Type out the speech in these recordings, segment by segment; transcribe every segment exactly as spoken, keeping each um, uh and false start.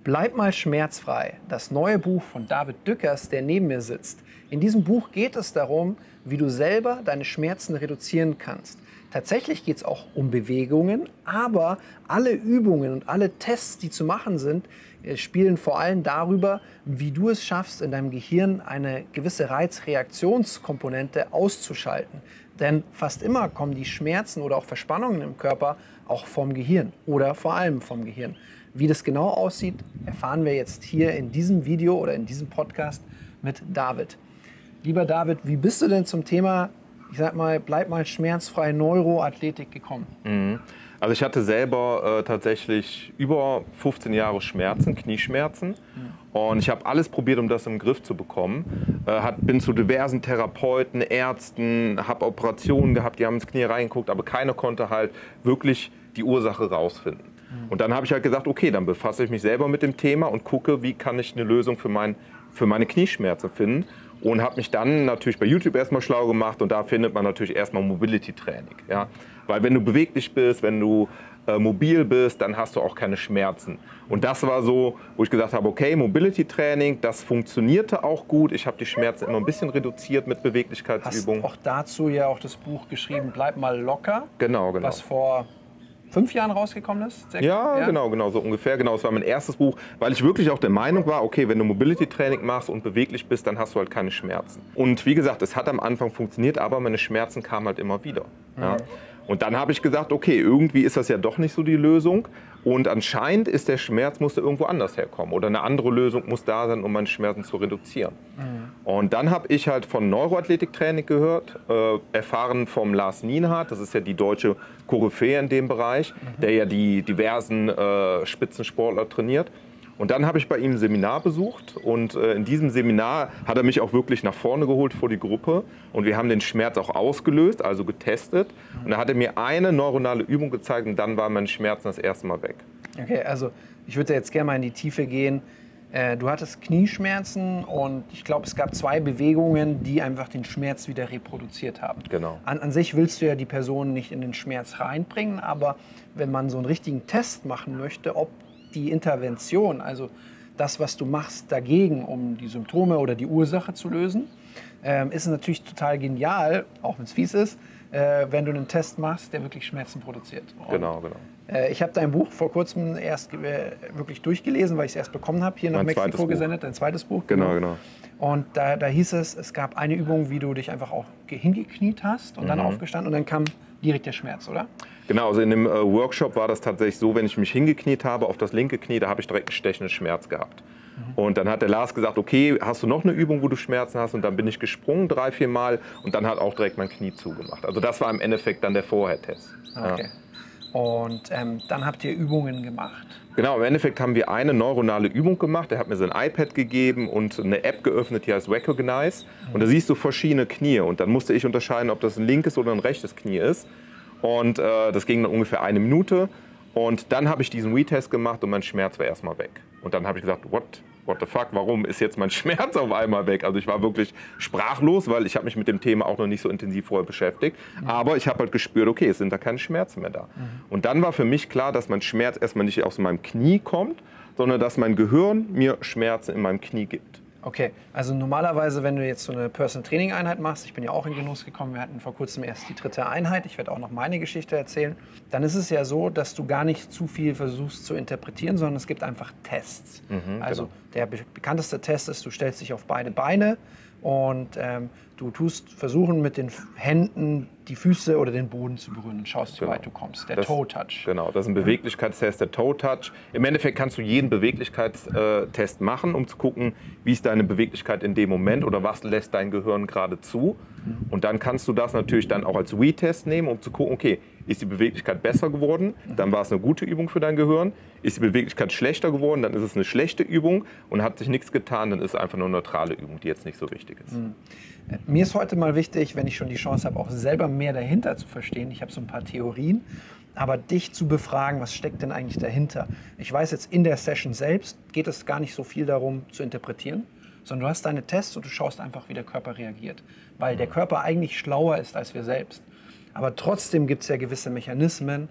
Bleib mal schmerzfrei, das neue Buch von David Dückers, der neben mir sitzt. In diesem Buch geht es darum, wie du selber deine Schmerzen reduzieren kannst. Tatsächlich geht es auch um Bewegungen, aber alle Übungen und alle Tests, die zu machen sind, spielen vor allem darüber, wie du es schaffst, in deinem Gehirn eine gewisse Reizreaktionskomponente auszuschalten. Denn fast immer kommen die Schmerzen oder auch Verspannungen im Körper auch vom Gehirn oder vor allem vom Gehirn. Wie das genau aussieht, erfahren wir jetzt hier in diesem Video oder in diesem Podcast mit David. Lieber David, wie bist du denn zum Thema, ich sag mal, bleib mal schmerzfrei Neuroathletik gekommen? Mhm. Also ich hatte selber äh, tatsächlich über fünfzehn Jahre Schmerzen, Knieschmerzen. Mhm. Und ich habe alles probiert, um das im Griff zu bekommen. Äh, hat, bin zu diversen Therapeuten, Ärzten, habe Operationen gehabt, die haben ins Knie reingeguckt, aber keiner konnte halt wirklich die Ursache rausfinden. Mhm. Und dann habe ich halt gesagt, okay, dann befasse ich mich selber mit dem Thema und gucke, wie kann ich eine Lösung für, mein, für meine Knieschmerzen finden. Und habe mich dann natürlich bei YouTube erstmal schlau gemacht und da findet man natürlich erstmal Mobility-Training. Ja? Weil wenn du beweglich bist, wenn du äh, mobil bist, dann hast du auch keine Schmerzen. Und das war so, wo ich gesagt habe, okay, Mobility-Training, das funktionierte auch gut. Ich habe die Schmerzen immer ein bisschen reduziert mit Beweglichkeitsübungen. Hast auch dazu ja auch das Buch geschrieben, Bleib mal locker. Genau, genau. Was vor fünf Jahren rausgekommen ist? Ja, ja, genau, genau, so ungefähr. Genau, das war mein erstes Buch, weil ich wirklich auch der Meinung war, okay, wenn du Mobility-Training machst und beweglich bist, dann hast du halt keine Schmerzen. Und wie gesagt, es hat am Anfang funktioniert, aber meine Schmerzen kamen halt immer wieder. Mhm. Ja. Und dann habe ich gesagt, okay, irgendwie ist das ja doch nicht so die Lösung. Und anscheinend ist der Schmerz, musste irgendwo anders herkommen. Oder eine andere Lösung muss da sein, um meine Schmerzen zu reduzieren. Mhm. Und dann habe ich halt von Neuroathletiktraining gehört, äh, erfahren vom Lars Nienhardt, das ist ja die deutsche Koryphäe in dem Bereich, mhm. der ja die diversen äh, Spitzensportler trainiert. Und dann habe ich bei ihm ein Seminar besucht und äh, in diesem Seminar hat er mich auch wirklich nach vorne geholt vor die Gruppe und wir haben den Schmerz auch ausgelöst, also getestet. Und da hat er mir eine neuronale Übung gezeigt und dann waren meine Schmerzen das erste Mal weg. Okay, also ich würde jetzt gerne mal in die Tiefe gehen. Äh, du hattest Knieschmerzen und ich glaube, es gab zwei Bewegungen, die einfach den Schmerz wieder reproduziert haben. Genau. An, an sich willst du ja die Person nicht in den Schmerz reinbringen, aber wenn man so einen richtigen Test machen möchte, ob die Intervention, also das, was du machst dagegen, um die Symptome oder die Ursache zu lösen, ähm, ist natürlich total genial, auch wenn es fies ist, äh, wenn du einen Test machst, der wirklich Schmerzen produziert. Und, genau, genau. Äh, ich habe dein Buch vor kurzem erst äh, wirklich durchgelesen, weil ich es erst bekommen habe, hier nach mein Mexiko gesendet, dein zweites Buch. Genau, genau. Und da, da hieß es, es gab eine Übung, wie du dich einfach auch hingekniet hast und mhm. dann aufgestanden und dann kam direkt der Schmerz, oder? Genau, also in dem äh, Workshop war das tatsächlich so, wenn ich mich hingekniet habe auf das linke Knie, da habe ich direkt einen stechenden Schmerz gehabt. Mhm. Und dann hat der Lars gesagt, okay, hast du noch eine Übung, wo du Schmerzen hast? Und dann bin ich gesprungen drei, vier Mal und dann hat auch direkt mein Knie zugemacht. Also das war im Endeffekt dann der Vorher-Test. Okay. Ja. Und ähm, dann habt ihr Übungen gemacht? Genau, im Endeffekt haben wir eine neuronale Übung gemacht. Er hat mir sein iPad gegeben und eine App geöffnet, die heißt Recognize. Mhm. Und da siehst du verschiedene Knie. Und dann musste ich unterscheiden, ob das ein linkes oder ein rechtes Knie ist. Und äh, das ging dann ungefähr eine Minute. Und dann habe ich diesen Retest gemacht und mein Schmerz war erstmal weg. Und dann habe ich gesagt, what, what the fuck, warum ist jetzt mein Schmerz auf einmal weg? Also ich war wirklich sprachlos, weil ich habe mich mit dem Thema auch noch nicht so intensiv vorher beschäftigt. Mhm. Aber ich habe halt gespürt, okay, es sind da keine Schmerzen mehr da. Mhm. Und dann war für mich klar, dass mein Schmerz erstmal nicht aus meinem Knie kommt, sondern dass mein Gehirn mir Schmerzen in meinem Knie gibt. Okay, also normalerweise, wenn du jetzt so eine Personal-Training-Einheit machst, ich bin ja auch in Genuss gekommen, wir hatten vor kurzem erst die dritte Einheit, ich werde auch noch meine Geschichte erzählen, dann ist es ja so, dass du gar nicht zu viel versuchst zu interpretieren, sondern es gibt einfach Tests. Mhm, also genau. Der be bekannteste Test ist, du stellst dich auf beide Beine und ähm, du tust versuchen mit den Händen die Füße oder den Boden zu berühren und schaust, genau. wie weit du kommst. Der das, Toe-Touch. Genau, das ist ein Beweglichkeitstest, der Toe-Touch. Im Endeffekt kannst du jeden Beweglichkeitstest machen, um zu gucken, wie ist deine Beweglichkeit in dem Moment oder was lässt dein Gehirn gerade zu. Und dann kannst du das natürlich dann auch als Retest nehmen, um zu gucken, okay, ist die Beweglichkeit besser geworden, dann war es eine gute Übung für dein Gehirn. Ist die Beweglichkeit schlechter geworden, dann ist es eine schlechte Übung und hat sich nichts getan, dann ist es einfach eine neutrale Übung, die jetzt nicht so wichtig ist. Mhm. Mir ist heute mal wichtig, wenn ich schon die Chance habe, auch selber mehr dahinter zu verstehen. Ich habe so ein paar Theorien, aber dich zu befragen, was steckt denn eigentlich dahinter? Ich weiß jetzt, in der Session selbst geht es gar nicht so viel darum zu interpretieren, sondern du hast deine Tests und du schaust einfach, wie der Körper reagiert. Weil der Körper eigentlich schlauer ist als wir selbst. Aber trotzdem gibt es ja gewisse Mechanismen,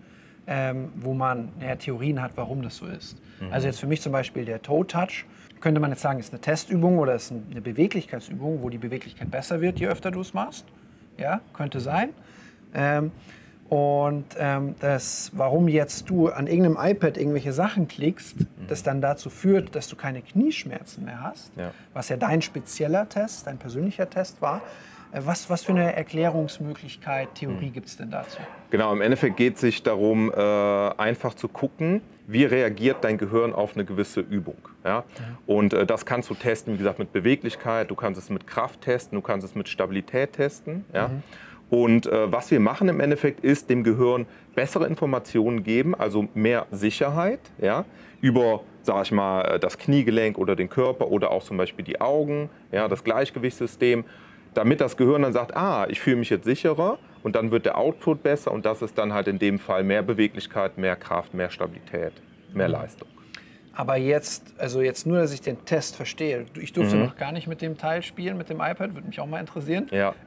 ähm, wo man ja, Theorien hat, warum das so ist. Mhm. Also jetzt für mich zum Beispiel der Toe Touch, könnte man jetzt sagen, ist eine Testübung oder ist eine Beweglichkeitsübung, wo die Beweglichkeit besser wird, je öfter du es machst. Ja, könnte sein. Ähm, und ähm, das, warum jetzt du an irgendeinem iPad irgendwelche Sachen klickst, mhm. das dann dazu führt, dass du keine Knieschmerzen mehr hast, ja. was ja dein spezieller Test, dein persönlicher Test war. Was, was für eine Erklärungsmöglichkeit, Theorie gibt es denn dazu? Genau, im Endeffekt geht es sich darum, äh, einfach zu gucken, wie reagiert dein Gehirn auf eine gewisse Übung. Ja? Mhm. Und äh, das kannst du testen, wie gesagt, mit Beweglichkeit, du kannst es mit Kraft testen, du kannst es mit Stabilität testen. Ja? Mhm. Und äh, was wir machen im Endeffekt ist, dem Gehirn bessere Informationen geben, also mehr Sicherheit, ja? über, sag ich mal, das Kniegelenk oder den Körper oder auch zum Beispiel die Augen, ja? das Gleichgewichtssystem, damit das Gehirn dann sagt, ah, ich fühle mich jetzt sicherer und dann wird der Output besser und das ist dann halt in dem Fall mehr Beweglichkeit, mehr Kraft, mehr Stabilität, mehr Leistung. Aber jetzt, also jetzt nur, dass ich den Test verstehe, ich durfte mhm. noch gar nicht mit dem Teil spielen, mit dem iPad, würde mich auch mal interessieren. Ja.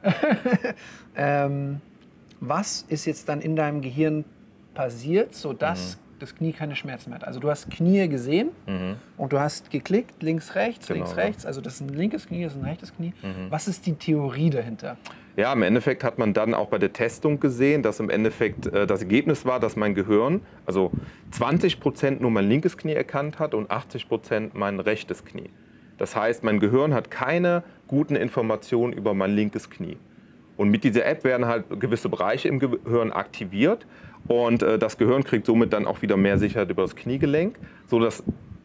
ähm, was ist jetzt dann in deinem Gehirn passiert, sodass mhm. das Knie keine Schmerzen mehr hat? Also du hast Knie gesehen mhm. und du hast geklickt, links, rechts, genau, links, rechts. Also das ist ein linkes Knie, das ist ein rechtes Knie. Mhm. Was ist die Theorie dahinter? Ja, im Endeffekt hat man dann auch bei der Testung gesehen, dass im Endeffekt äh, das Ergebnis war, dass mein Gehirn also zwanzig Prozent nur mein linkes Knie erkannt hat und achtzig Prozent mein rechtes Knie. Das heißt, mein Gehirn hat keine guten Informationen über mein linkes Knie. Und mit dieser App werden halt gewisse Bereiche im Gehirn aktiviert und äh, das Gehirn kriegt somit dann auch wieder mehr Sicherheit über das Kniegelenk, sodass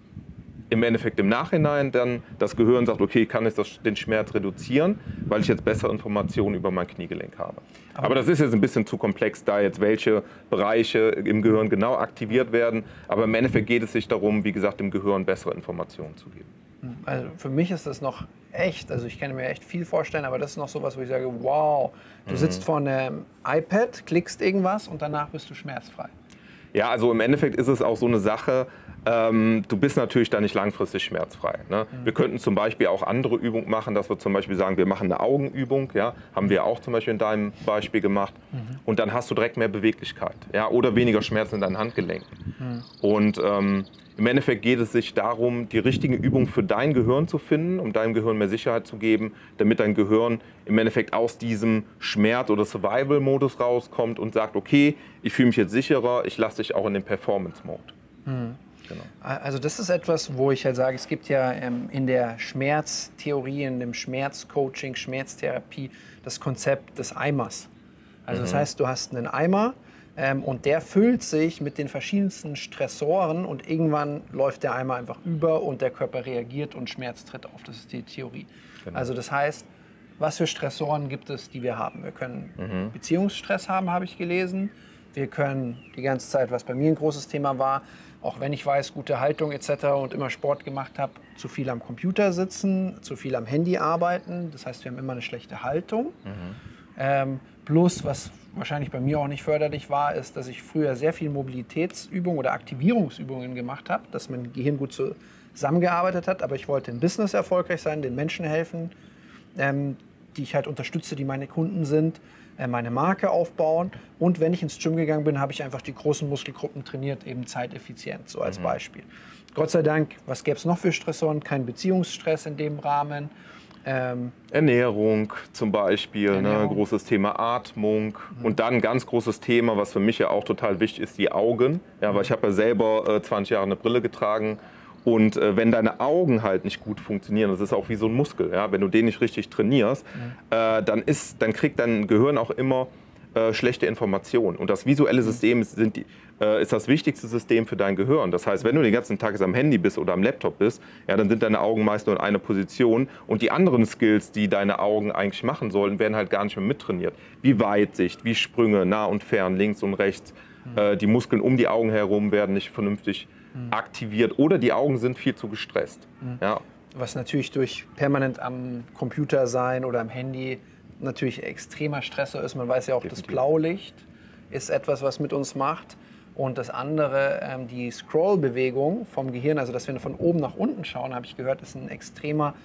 im Endeffekt im Nachhinein dann das Gehirn sagt, okay, ich kann jetzt das, den Schmerz reduzieren, weil ich jetzt bessere Informationen über mein Kniegelenk habe. Aber, Aber das ist jetzt ein bisschen zu komplex, da jetzt welche Bereiche im Gehirn genau aktiviert werden. Aber im Endeffekt geht es sich darum, wie gesagt, dem Gehirn bessere Informationen zu geben. Also für mich ist das noch echt, also ich kann mir echt viel vorstellen, aber das ist noch sowas, wo ich sage, wow, du mhm. sitzt vor einem iPad, klickst irgendwas und danach bist du schmerzfrei. Ja, also im Endeffekt ist es auch so eine Sache, ähm, du bist natürlich da nicht langfristig schmerzfrei. Ne? Mhm. Wir könnten zum Beispiel auch andere Übungen machen, dass wir zum Beispiel sagen, wir machen eine Augenübung, ja? Haben wir auch zum Beispiel in deinem Beispiel gemacht. Mhm. Und dann hast du direkt mehr Beweglichkeit, ja? Oder weniger Schmerzen in deinen Handgelenken. Mhm. Und ähm, im Endeffekt geht es sich darum, die richtige Übung für dein Gehirn zu finden, um deinem Gehirn mehr Sicherheit zu geben, damit dein Gehirn im Endeffekt aus diesem Schmerz- oder Survival-Modus rauskommt und sagt, okay, ich fühle mich jetzt sicherer, ich lasse dich auch in den Performance-Mode. Mhm. Genau. Also das ist etwas, wo ich halt sage, es gibt ja ähm, in der Schmerztheorie, in dem Schmerzcoaching, Schmerztherapie das Konzept des Eimers. Also mhm. das heißt, du hast einen Eimer, Ähm, und der füllt sich mit den verschiedensten Stressoren und irgendwann läuft der Eimer einfach über und der Körper reagiert und Schmerz tritt auf. Das ist die Theorie. Genau. Also das heißt, was für Stressoren gibt es, die wir haben? Wir können mhm. Beziehungsstress haben, habe ich gelesen. Wir können die ganze Zeit, was bei mir ein großes Thema war, auch wenn ich weiß, gute Haltung et cetera und immer Sport gemacht habe, zu viel am Computer sitzen, zu viel am Handy arbeiten. Das heißt, wir haben immer eine schlechte Haltung. Mhm. Ähm, plus, was wahrscheinlich bei mir auch nicht förderlich war, ist, dass ich früher sehr viel Mobilitätsübungen oder Aktivierungsübungen gemacht habe, dass mein Gehirn gut zusammengearbeitet hat, aber ich wollte im Business erfolgreich sein, den Menschen helfen, ähm, die ich halt unterstütze, die meine Kunden sind, äh, meine Marke aufbauen und wenn ich ins Gym gegangen bin, habe ich einfach die großen Muskelgruppen trainiert, eben zeiteffizient, so als mhm. Beispiel. Gott sei Dank, was gäbe es noch für Stressoren? Kein Beziehungsstress in dem Rahmen. Ähm, Ernährung zum Beispiel, Ernährung. Ne, großes Thema Atmung mhm. und dann ein ganz großes Thema, was für mich ja auch total wichtig ist, die Augen. Ja, weil ich habe ja selber äh, zwanzig Jahre eine Brille getragen und äh, wenn deine Augen halt nicht gut funktionieren, das ist auch wie so ein Muskel, ja, wenn du den nicht richtig trainierst, mhm. äh, dann, ist, dann kriegt dein Gehirn auch immer äh, schlechte Informationen und das visuelle System ist, sind die, äh, ist das wichtigste System für dein Gehirn. Das heißt, wenn du den ganzen Tag jetzt am Handy bist oder am Laptop bist, ja, dann sind deine Augen meist nur in einer Position und die anderen Skills, die deine Augen eigentlich machen sollen, werden halt gar nicht mehr mittrainiert. Wie Weitsicht, wie Sprünge, nah und fern, links und rechts. Mhm. Äh, die Muskeln um die Augen herum werden nicht vernünftig mhm. aktiviert oder die Augen sind viel zu gestresst. Mhm. Ja. Was natürlich durch permanent am Computer sein oder am Handy natürlich extremer Stressor ist. Man weiß ja auch, Definitiv. Das Blaulicht ist etwas, was mit uns macht. Und das andere, ähm, die Scrollbewegung vom Gehirn, also dass wir von oben nach unten schauen, habe ich gehört, ist ein extremer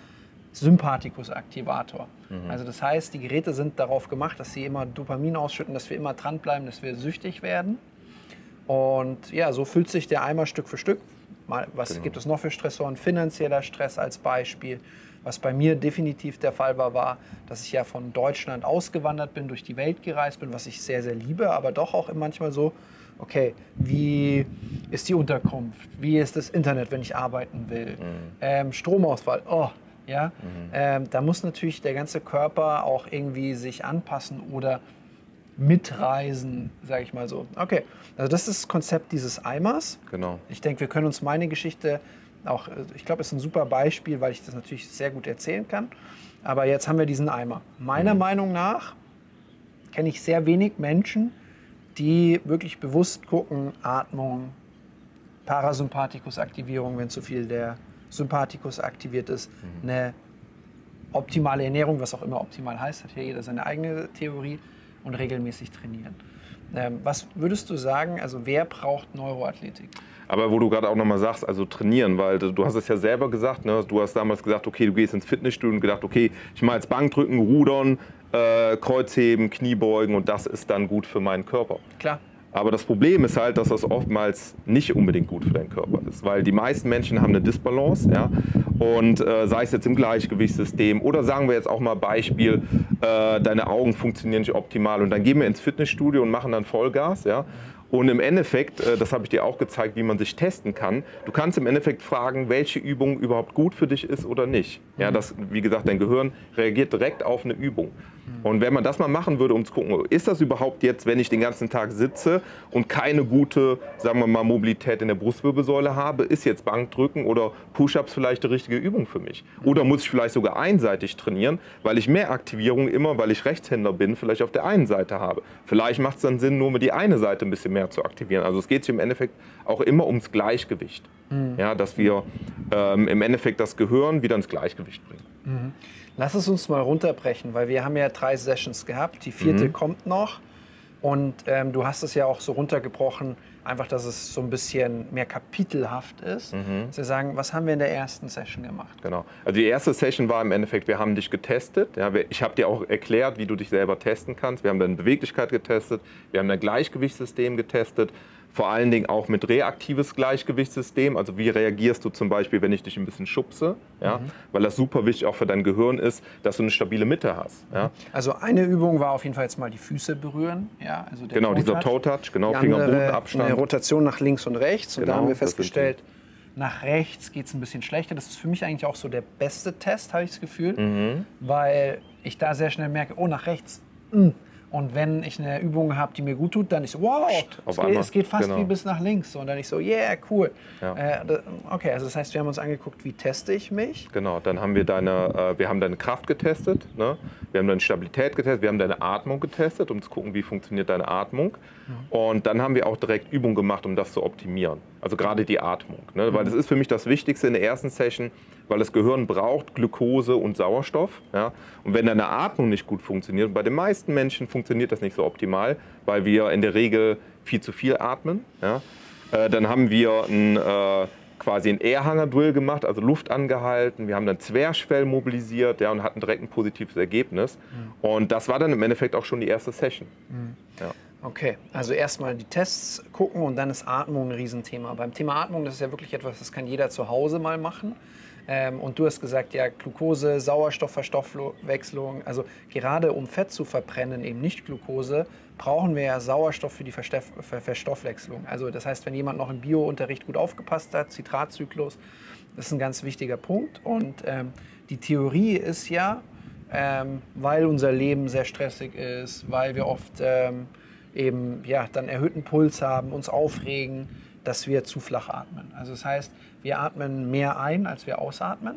Sympathikus-Aktivator. Mhm. Also das heißt, die Geräte sind darauf gemacht, dass sie immer Dopamin ausschütten, dass wir immer dranbleiben, dass wir süchtig werden. Und ja, so füllt sich der Eimer Stück für Stück. Mal, was Genau. gibt es noch für Stressoren? Finanzieller Stress als Beispiel. Was bei mir definitiv der Fall war, war, dass ich ja von Deutschland ausgewandert bin, durch die Welt gereist bin, was ich sehr, sehr liebe, aber doch auch manchmal so, okay, wie ist die Unterkunft? Wie ist das Internet, wenn ich arbeiten will? Mhm. Ähm, Stromausfall, oh, ja. Mhm. Ähm, da muss natürlich der ganze Körper auch irgendwie sich anpassen oder mitreisen, sage ich mal so. Okay, also das ist das Konzept dieses Eimers. Genau. Ich denke, wir können uns meine Geschichte auch, ich glaube, es ist ein super Beispiel, weil ich das natürlich sehr gut erzählen kann. Aber jetzt haben wir diesen Eimer. Meiner mhm. Meinung nach kenne ich sehr wenig Menschen, die wirklich bewusst gucken, Atmung, Parasympathikus-Aktivierung, wenn zu viel der Sympathikus aktiviert ist, mhm. eine optimale Ernährung, was auch immer optimal heißt, hat ja jeder seine eigene Theorie, und regelmäßig trainieren. Ähm, was würdest du sagen, also wer braucht Neuroathletik? Aber wo du gerade auch nochmal sagst, also trainieren, weil du hast es ja selber gesagt, ne? Du hast damals gesagt, okay, du gehst ins Fitnessstudio und gedacht, okay, ich mache jetzt Bankdrücken, Rudern, äh, Kreuzheben, Kniebeugen und das ist dann gut für meinen Körper. Klar. Aber das Problem ist halt, dass das oftmals nicht unbedingt gut für deinen Körper ist, weil die meisten Menschen haben eine Disbalance, ja, und äh, sei es jetzt im Gleichgewichtssystem oder sagen wir jetzt auch mal Beispiel, äh, deine Augen funktionieren nicht optimal und dann gehen wir ins Fitnessstudio und machen dann Vollgas, ja. Und im Endeffekt, das habe ich dir auch gezeigt, wie man sich testen kann. Du kannst im Endeffekt fragen, welche Übung überhaupt gut für dich ist oder nicht. Ja, das, wie gesagt, dein Gehirn reagiert direkt auf eine Übung. Und wenn man das mal machen würde, um zu gucken, ist das überhaupt jetzt, wenn ich den ganzen Tag sitze und keine gute, sagen wir mal, Mobilität in der Brustwirbelsäule habe, ist jetzt Bankdrücken oder Push-Ups vielleicht die richtige Übung für mich? Oder muss ich vielleicht sogar einseitig trainieren, weil ich mehr Aktivierung immer, weil ich Rechtshänder bin, vielleicht auf der einen Seite habe. Vielleicht macht es dann Sinn, nur mit die eine Seite ein bisschen mehr zu aktivieren. Also es geht sich im Endeffekt auch immer ums Gleichgewicht. Mhm. Ja, dass wir ähm, im Endeffekt das Gehirn wieder ins Gleichgewicht bringen. Mhm. Lass es uns mal runterbrechen, weil wir haben ja drei Sessions gehabt. Die vierte mhm. kommt noch. Und ähm, du hast es ja auch so runtergebrochen, einfach, dass es so ein bisschen mehr kapitelhaft ist. Mhm. Zu sagen, was haben wir in der ersten Session gemacht? Genau. Also die erste Session war im Endeffekt, wir haben dich getestet. Ja, ich habe dir auch erklärt, wie du dich selber testen kannst. Wir haben deine Beweglichkeit getestet, wir haben dein Gleichgewichtssystem getestet. Vor allen Dingen auch mit reaktives Gleichgewichtssystem. Also wie reagierst du zum Beispiel, wenn ich dich ein bisschen schubse? Ja? Mhm. Weil das super wichtig auch für dein Gehirn ist, dass du eine stabile Mitte hast. Ja? Also eine Übung war auf jeden Fall jetzt mal die Füße berühren. Ja, also der genau, Toe dieser Toe-Touch, genau, die Finger-Boden-Abstand. Eine Rotation nach links und rechts. Und genau, da haben wir festgestellt, nach rechts geht es ein bisschen schlechter. Das ist für mich eigentlich auch so der beste Test, habe ich das Gefühl. Mhm. Weil ich da sehr schnell merke, oh, nach rechts. Mh. Und wenn ich eine Übung habe, die mir gut tut, dann ich so, wow, es geht, es geht fast genau. wie bis nach links. Und dann ich so, yeah, cool. Ja. Äh, okay, also das heißt, wir haben uns angeguckt, wie teste ich mich? Genau, dann haben wir deine, äh, wir haben deine Kraft getestet, ne? Wir haben deine Stabilität getestet, wir haben deine Atmung getestet, um zu gucken, wie funktioniert deine Atmung. Mhm. Und dann haben wir auch direkt Übungen gemacht, um das zu optimieren. Also gerade die Atmung. Ne? Mhm. Weil das ist für mich das Wichtigste in der ersten Session, weil das Gehirn braucht Glucose und Sauerstoff. Ja? Und wenn deine Atmung nicht gut funktioniert, bei den meisten Menschen funktioniert das nicht so optimal, weil wir in der Regel viel zu viel atmen. Ja? Äh, dann haben wir ein, äh, quasi einen Airhanger-Drill gemacht, also Luft angehalten. Wir haben dann Zwerchfell mobilisiert, ja, und hatten direkt ein positives Ergebnis. Mhm. Und das war dann im Endeffekt auch schon die erste Session. Mhm. Ja. Okay, also erstmal die Tests gucken und dann ist Atmung ein Riesenthema. Beim Thema Atmung, das ist ja wirklich etwas, das kann jeder zu Hause mal machen. Ähm, und du hast gesagt, ja, Glucose, Sauerstoffverstoffwechslung, also gerade um Fett zu verbrennen, eben nicht Glucose, brauchen wir ja Sauerstoff für die Versteff Ver Verstoffwechslung. Also das heißt, wenn jemand noch im Biounterricht gut aufgepasst hat, Zitratzyklus, das ist ein ganz wichtiger Punkt. Und ähm, die Theorie ist ja, ähm, weil unser Leben sehr stressig ist, weil wir oft ähm, eben ja, dann erhöhten Puls haben, uns aufregen, dass wir zu flach atmen. Also das heißt, wir atmen mehr ein, als wir ausatmen.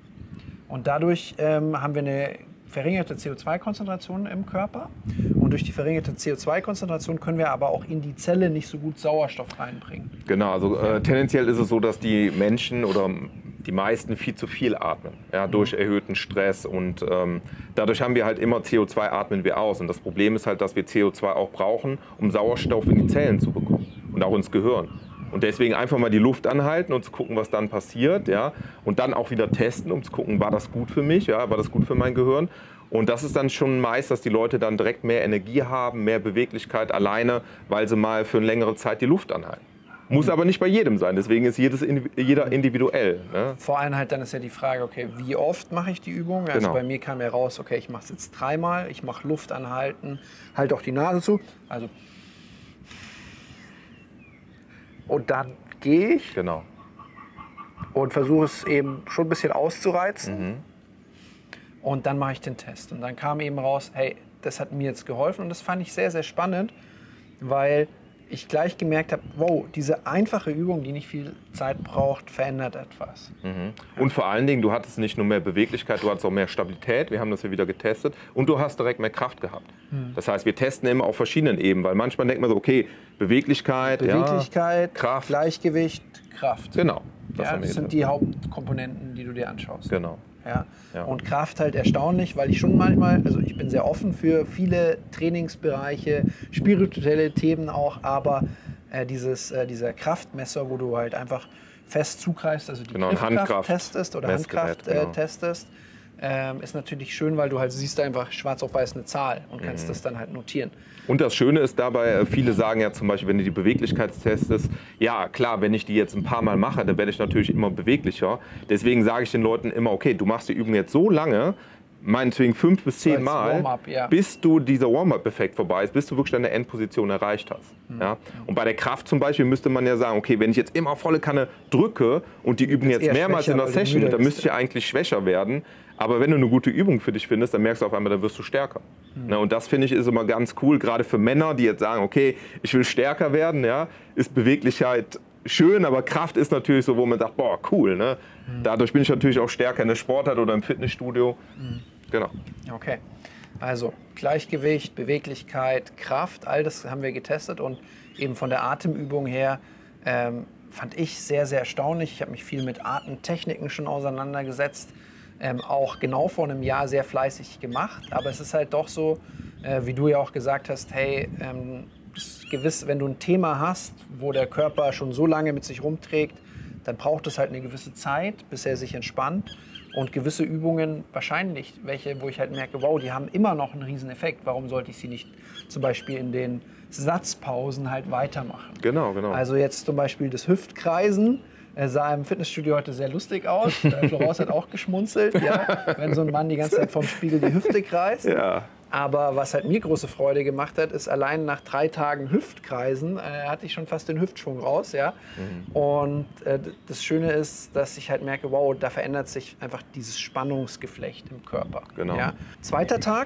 Und dadurch ähm, haben wir eine verringerte C O zwei Konzentration im Körper. Und durch die verringerte C O zwei Konzentration können wir aber auch in die Zelle nicht so gut Sauerstoff reinbringen. Genau, also äh, tendenziell ist es so, dass die Menschen oder die meisten viel zu viel atmen, ja, durch erhöhten Stress. Und ähm, dadurch haben wir halt immer C O zwei atmen wir aus. Und das Problem ist halt, dass wir C O zwei auch brauchen, um Sauerstoff in die Zellen zu bekommen und auch ins Gehirn. Und deswegen einfach mal die Luft anhalten und zu gucken, was dann passiert. Ja? Und dann auch wieder testen, um zu gucken, war das gut für mich, ja? War das gut für mein Gehirn. Und das ist dann schon meist, dass die Leute dann direkt mehr Energie haben, mehr Beweglichkeit alleine, weil sie mal für eine längere Zeit die Luft anhalten. Muss aber nicht bei jedem sein, deswegen ist jedes, jeder individuell. Ne? Vor allem halt dann ist ja die Frage, okay, wie oft mache ich die Übung? Also Genau. bei mir kam ja raus, okay, ich mache es jetzt dreimal, ich mache Luft anhalten, halte auch die Nase zu. Also und dann gehe ich Genau. und versuche es eben schon ein bisschen auszureizen. Mhm. Und dann mache ich den Test. Und dann kam eben raus, hey, das hat mir jetzt geholfen. Und das fand ich sehr, sehr spannend, weil ich gleich gemerkt habe, wow, diese einfache Übung, die nicht viel Zeit braucht, verändert etwas. Mhm. Und vor allen Dingen, du hattest nicht nur mehr Beweglichkeit, du hattest auch mehr Stabilität. Wir haben das ja wieder getestet. Und du hast direkt mehr Kraft gehabt. Mhm. Das heißt, wir testen immer auf verschiedenen Ebenen. Weil manchmal denkt man so, okay, Beweglichkeit, Beweglichkeit, ja, Kraft. Gleichgewicht, Kraft. Genau. Das, Ja, haben wir das sind getestet. die Hauptkomponenten, die du dir anschaust. Genau. Ja. Ja. Und Kraft halt erstaunlich, weil ich schon manchmal, also ich bin sehr offen für viele Trainingsbereiche, spirituelle Themen auch, aber äh, dieses, äh, dieser Kraftmesser, wo du halt einfach fest zugreifst, also die Genau, Griffkraft Handkraft- testest oder Messgerät, Handkraft äh, genau. testest, ähm, ist natürlich schön, weil du halt siehst einfach schwarz auf weiß eine Zahl und kannst Mhm. das dann halt notieren. Und das Schöne ist dabei, äh, viele sagen ja zum Beispiel, wenn du die Beweglichkeitstests testest, ja klar, wenn ich die jetzt ein paar Mal mache, dann werde ich natürlich immer beweglicher. Deswegen sage ich den Leuten immer, okay, du machst die Übung jetzt so lange, meinetwegen fünf bis zehn als Mal, Warm-up, ja. bis du dieser Warm-up-Effekt vorbei ist, bis du wirklich deine Endposition erreicht hast. Mhm. Ja? Und bei der Kraft zum Beispiel müsste man ja sagen, okay, wenn ich jetzt immer volle Kanne drücke und die Übung jetzt eher mehrmals schwächer, in der weil du Session, müde dann bist. müsste ich ja eigentlich schwächer werden. Aber wenn du eine gute Übung für dich findest, dann merkst du auf einmal, dann wirst du stärker. Mhm. Ne, und das finde ich ist immer ganz cool, gerade für Männer, die jetzt sagen, okay, ich will stärker werden, ja, ist Beweglichkeit schön, aber Kraft ist natürlich so, wo man sagt, boah, cool. Ne? Mhm. Dadurch bin ich natürlich auch stärker in der Sportart oder im Fitnessstudio. Mhm. Genau. Okay, also Gleichgewicht, Beweglichkeit, Kraft, all das haben wir getestet und eben von der Atemübung her ähm, fand ich sehr, sehr erstaunlich. Ich habe mich viel mit Atemtechniken schon auseinandergesetzt, ähm, auch genau vor einem Jahr sehr fleißig gemacht, aber es ist halt doch so, äh, wie du ja auch gesagt hast, hey, ähm, ist gewiss, wenn du ein Thema hast, wo der Körper schon so lange mit sich rumträgt, dann braucht es halt eine gewisse Zeit, bis er sich entspannt. Und gewisse Übungen wahrscheinlich, welche, wo ich halt merke, wow, die haben immer noch einen riesen Effekt. Warum sollte ich sie nicht zum Beispiel in den Satzpausen halt weitermachen? Genau, genau. Also jetzt zum Beispiel das Hüftkreisen. Er sah im Fitnessstudio heute sehr lustig aus. Äh, Florence hat auch geschmunzelt, ja, wenn so ein Mann die ganze Zeit vorm Spiegel die Hüfte kreist. Ja. Aber was halt mir große Freude gemacht hat, ist allein nach drei Tagen Hüftkreisen äh, hatte ich schon fast den Hüftschwung raus. Ja? Mhm. Und äh, das Schöne ist, dass ich halt merke, wow, da verändert sich einfach dieses Spannungsgeflecht im Körper. Genau. Ja? Zweiter Tag,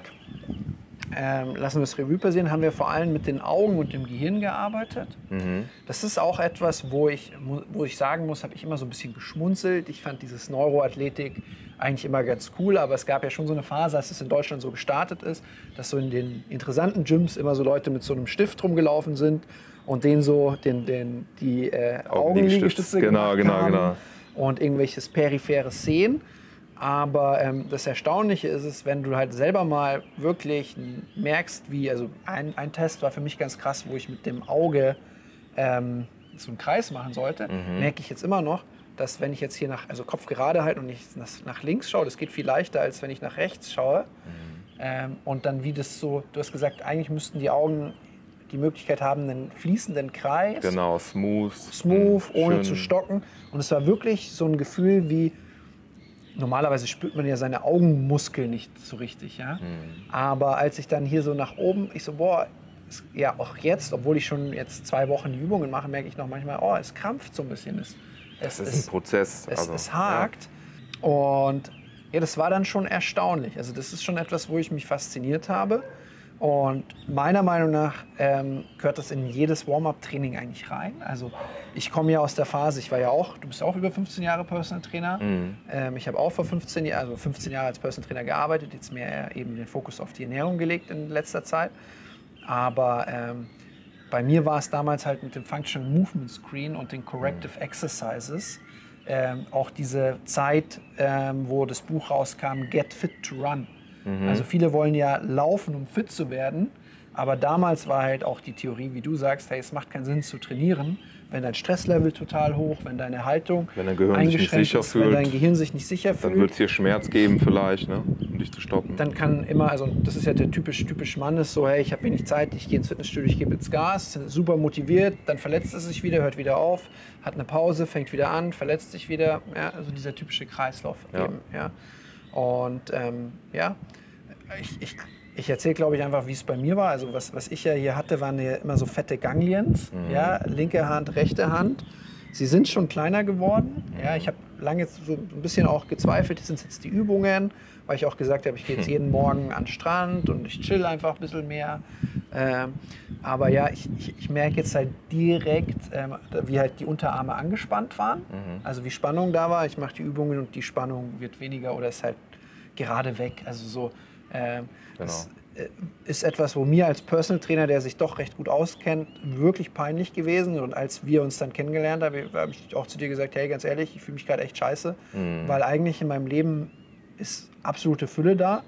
ähm, lassen wir das Revue passieren, haben wir vor allem mit den Augen und dem Gehirn gearbeitet. Mhm. Das ist auch etwas, wo ich, wo ich sagen muss, habe ich immer so ein bisschen geschmunzelt. Ich fand dieses Neuroathletik eigentlich immer ganz cool, aber es gab ja schon so eine Phase, als es in Deutschland so gestartet ist, dass so in den interessanten Gyms immer so Leute mit so einem Stift rumgelaufen sind und denen so den, den, die äh, Augenliegestütze Genau, gemacht genau, haben genau. und irgendwelches peripheres Sehen. Aber ähm, das Erstaunliche ist es, wenn du halt selber mal wirklich merkst, wie, also ein, ein Test war für mich ganz krass, wo ich mit dem Auge ähm, so einen Kreis machen sollte, Mhm. merke ich jetzt immer noch, dass wenn ich jetzt hier nach, also Kopf gerade halte und ich nach, nach links schaue, das geht viel leichter, als wenn ich nach rechts schaue. Mhm. Ähm, und dann wie das so, du hast gesagt, eigentlich müssten die Augen die Möglichkeit haben, einen fließenden Kreis, Genau, smooth. smooth, ohne schön. zu stocken. Und es war wirklich so ein Gefühl wie, normalerweise spürt man ja seine Augenmuskeln nicht so richtig, ja. Mhm. Aber als ich dann hier so nach oben, ich so, boah, es, ja auch jetzt, obwohl ich schon jetzt zwei Wochen die Übungen mache, merke ich noch manchmal, oh, es krampft so ein bisschen. Es, Das es, ist ein Prozess. es, also, es hakt. Und ja, das war dann schon erstaunlich. Also das ist schon etwas, wo ich mich fasziniert habe. Und meiner Meinung nach ähm, gehört das in jedes Warm-up-Training eigentlich rein. Also ich komme ja aus der Phase, ich war ja auch, du bist auch über fünfzehn Jahre Personal Trainer. Mhm. Ähm, ich habe auch vor fünfzehn Jahren, also fünfzehn Jahre als Personal Trainer gearbeitet, jetzt mehr eben den Fokus auf die Ernährung gelegt in letzter Zeit. Aber ähm, bei mir war es damals halt mit dem Functional Movement Screen und den Corrective Exercises ähm, auch diese Zeit, ähm, wo das Buch rauskam, Get Fit to Run. Mhm. Also viele wollen ja laufen, um fit zu werden, aber damals war halt auch die Theorie, wie du sagst, hey, es macht keinen Sinn zu trainieren, wenn dein Stresslevel total hoch, wenn deine Haltung wenn dein Gehirn eingeschränkt sich nicht sicher ist, fühlt, wenn dein Gehirn sich nicht sicher fühlt. Dann wird es hier Schmerz geben vielleicht, ne? Um dich zu stoppen. Dann kann immer, also das ist ja der typisch, typisch Mann ist so, hey, ich habe wenig Zeit, ich gehe ins Fitnessstudio, ich gebe jetzt Gas, super motiviert, dann verletzt es sich wieder, hört wieder auf, hat eine Pause, fängt wieder an, verletzt sich wieder, ja, also dieser typische Kreislauf Ja. eben, ja. Und ähm, ja, ich, ich, ich erzähle, glaube ich, einfach, wie es bei mir war. Also was, was ich ja hier hatte, waren ja immer so fette Gangliens, Mhm. ja, linke Hand, rechte Hand. Sie sind schon kleiner geworden. Ja, ich habe lange so ein bisschen auch gezweifelt, sind jetzt die Übungen, weil ich auch gesagt habe, ich gehe jetzt jeden Morgen an den Strand und ich chill einfach ein bisschen mehr. Ähm, aber ja, ich, ich, ich merke jetzt halt direkt, ähm, wie halt die Unterarme angespannt waren. Mhm. Also wie Spannung da war. Ich mache die Übungen und die Spannung wird weniger oder ist halt gerade weg. Also so, ähm, Genau. das äh, ist etwas, wo mir als Personal Trainer, der sich doch recht gut auskennt, wirklich peinlich gewesen. Und als wir uns dann kennengelernt haben, habe ich auch zu dir gesagt, hey, ganz ehrlich, ich fühle mich gerade echt scheiße, Mhm. weil eigentlich in meinem Leben ist absolute Fülle da,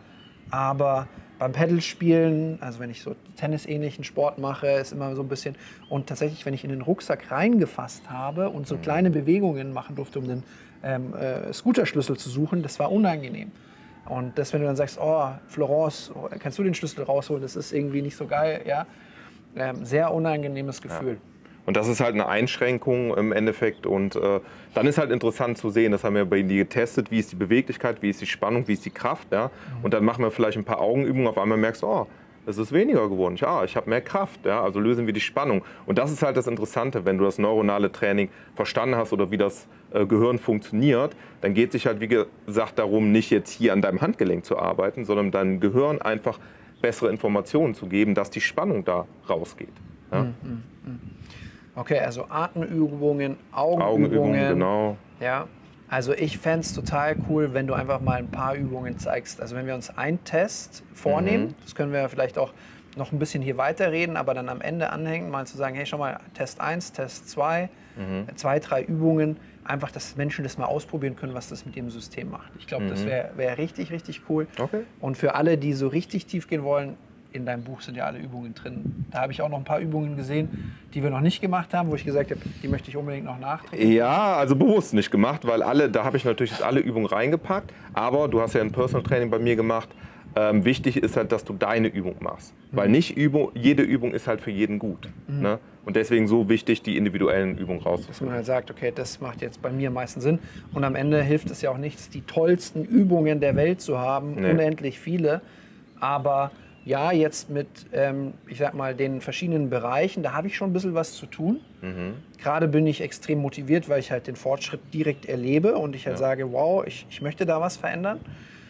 aber beim Pedalspielen, also wenn ich so tennisähnlichen Sport mache, ist immer so ein bisschen, und tatsächlich, wenn ich in den Rucksack reingefasst habe und so Mhm. kleine Bewegungen machen durfte, um den ähm, äh, Scooterschlüssel zu suchen, das war unangenehm. Und das, wenn du dann sagst, oh, Florence, oh, kannst du den Schlüssel rausholen, das ist irgendwie nicht so geil, ja, ähm, sehr unangenehmes Gefühl. Ja. Und das ist halt eine Einschränkung im Endeffekt. Und äh, dann ist halt interessant zu sehen, das haben wir bei dir getestet, wie ist die Beweglichkeit, wie ist die Spannung, wie ist die Kraft. Ja? Mhm. Und dann machen wir vielleicht ein paar Augenübungen, auf einmal merkst du, oh, es ist weniger geworden. Ja, ich habe mehr Kraft, ja? Also lösen wir die Spannung. Und das ist halt das Interessante, wenn du das neuronale Training verstanden hast oder wie das äh, Gehirn funktioniert, dann geht es sich halt, wie gesagt, darum, nicht jetzt hier an deinem Handgelenk zu arbeiten, sondern deinem Gehirn einfach bessere Informationen zu geben, dass die Spannung da rausgeht. Ja? Mhm, mh. Okay, also Atemübungen, Augenübungen. Augenübungen, genau. Ja, also ich fände es total cool, wenn du einfach mal ein paar Übungen zeigst. Also wenn wir uns einen Test vornehmen, Mhm. das können wir vielleicht auch noch ein bisschen hier weiterreden, aber dann am Ende anhängen, mal zu sagen, hey, schau mal, Test eins, Test zwei, Mhm. zwei, drei Übungen, einfach, dass Menschen das mal ausprobieren können, was das mit dem System macht. Ich glaube, Mhm. das wäre wär richtig, richtig cool. Okay. Und für alle, die so richtig tief gehen wollen, in deinem Buch sind ja alle Übungen drin. Da habe ich auch noch ein paar Übungen gesehen, die wir noch nicht gemacht haben, wo ich gesagt habe, die möchte ich unbedingt noch nachtrainieren. Ja, also bewusst nicht gemacht, weil alle, da habe ich natürlich jetzt alle Übungen reingepackt. Aber du hast ja ein Personal Training bei mir gemacht. Ähm, wichtig ist halt, dass du deine Übung machst. Mhm. Weil nicht Übung, jede Übung ist halt für jeden gut. Mhm. Ne? Und deswegen so wichtig, die individuellen Übungen rauszufinden. Dass man halt sagt, okay, das macht jetzt bei mir am meisten Sinn. Und am Ende hilft es ja auch nichts, die tollsten Übungen der Welt zu haben, Nee. unendlich viele. Aber ja, jetzt mit, ähm, ich sag mal, den verschiedenen Bereichen, da habe ich schon ein bisschen was zu tun. Mhm. Gerade bin ich extrem motiviert, weil ich halt den Fortschritt direkt erlebe und ich halt Ja. sage, wow, ich, ich möchte da was verändern.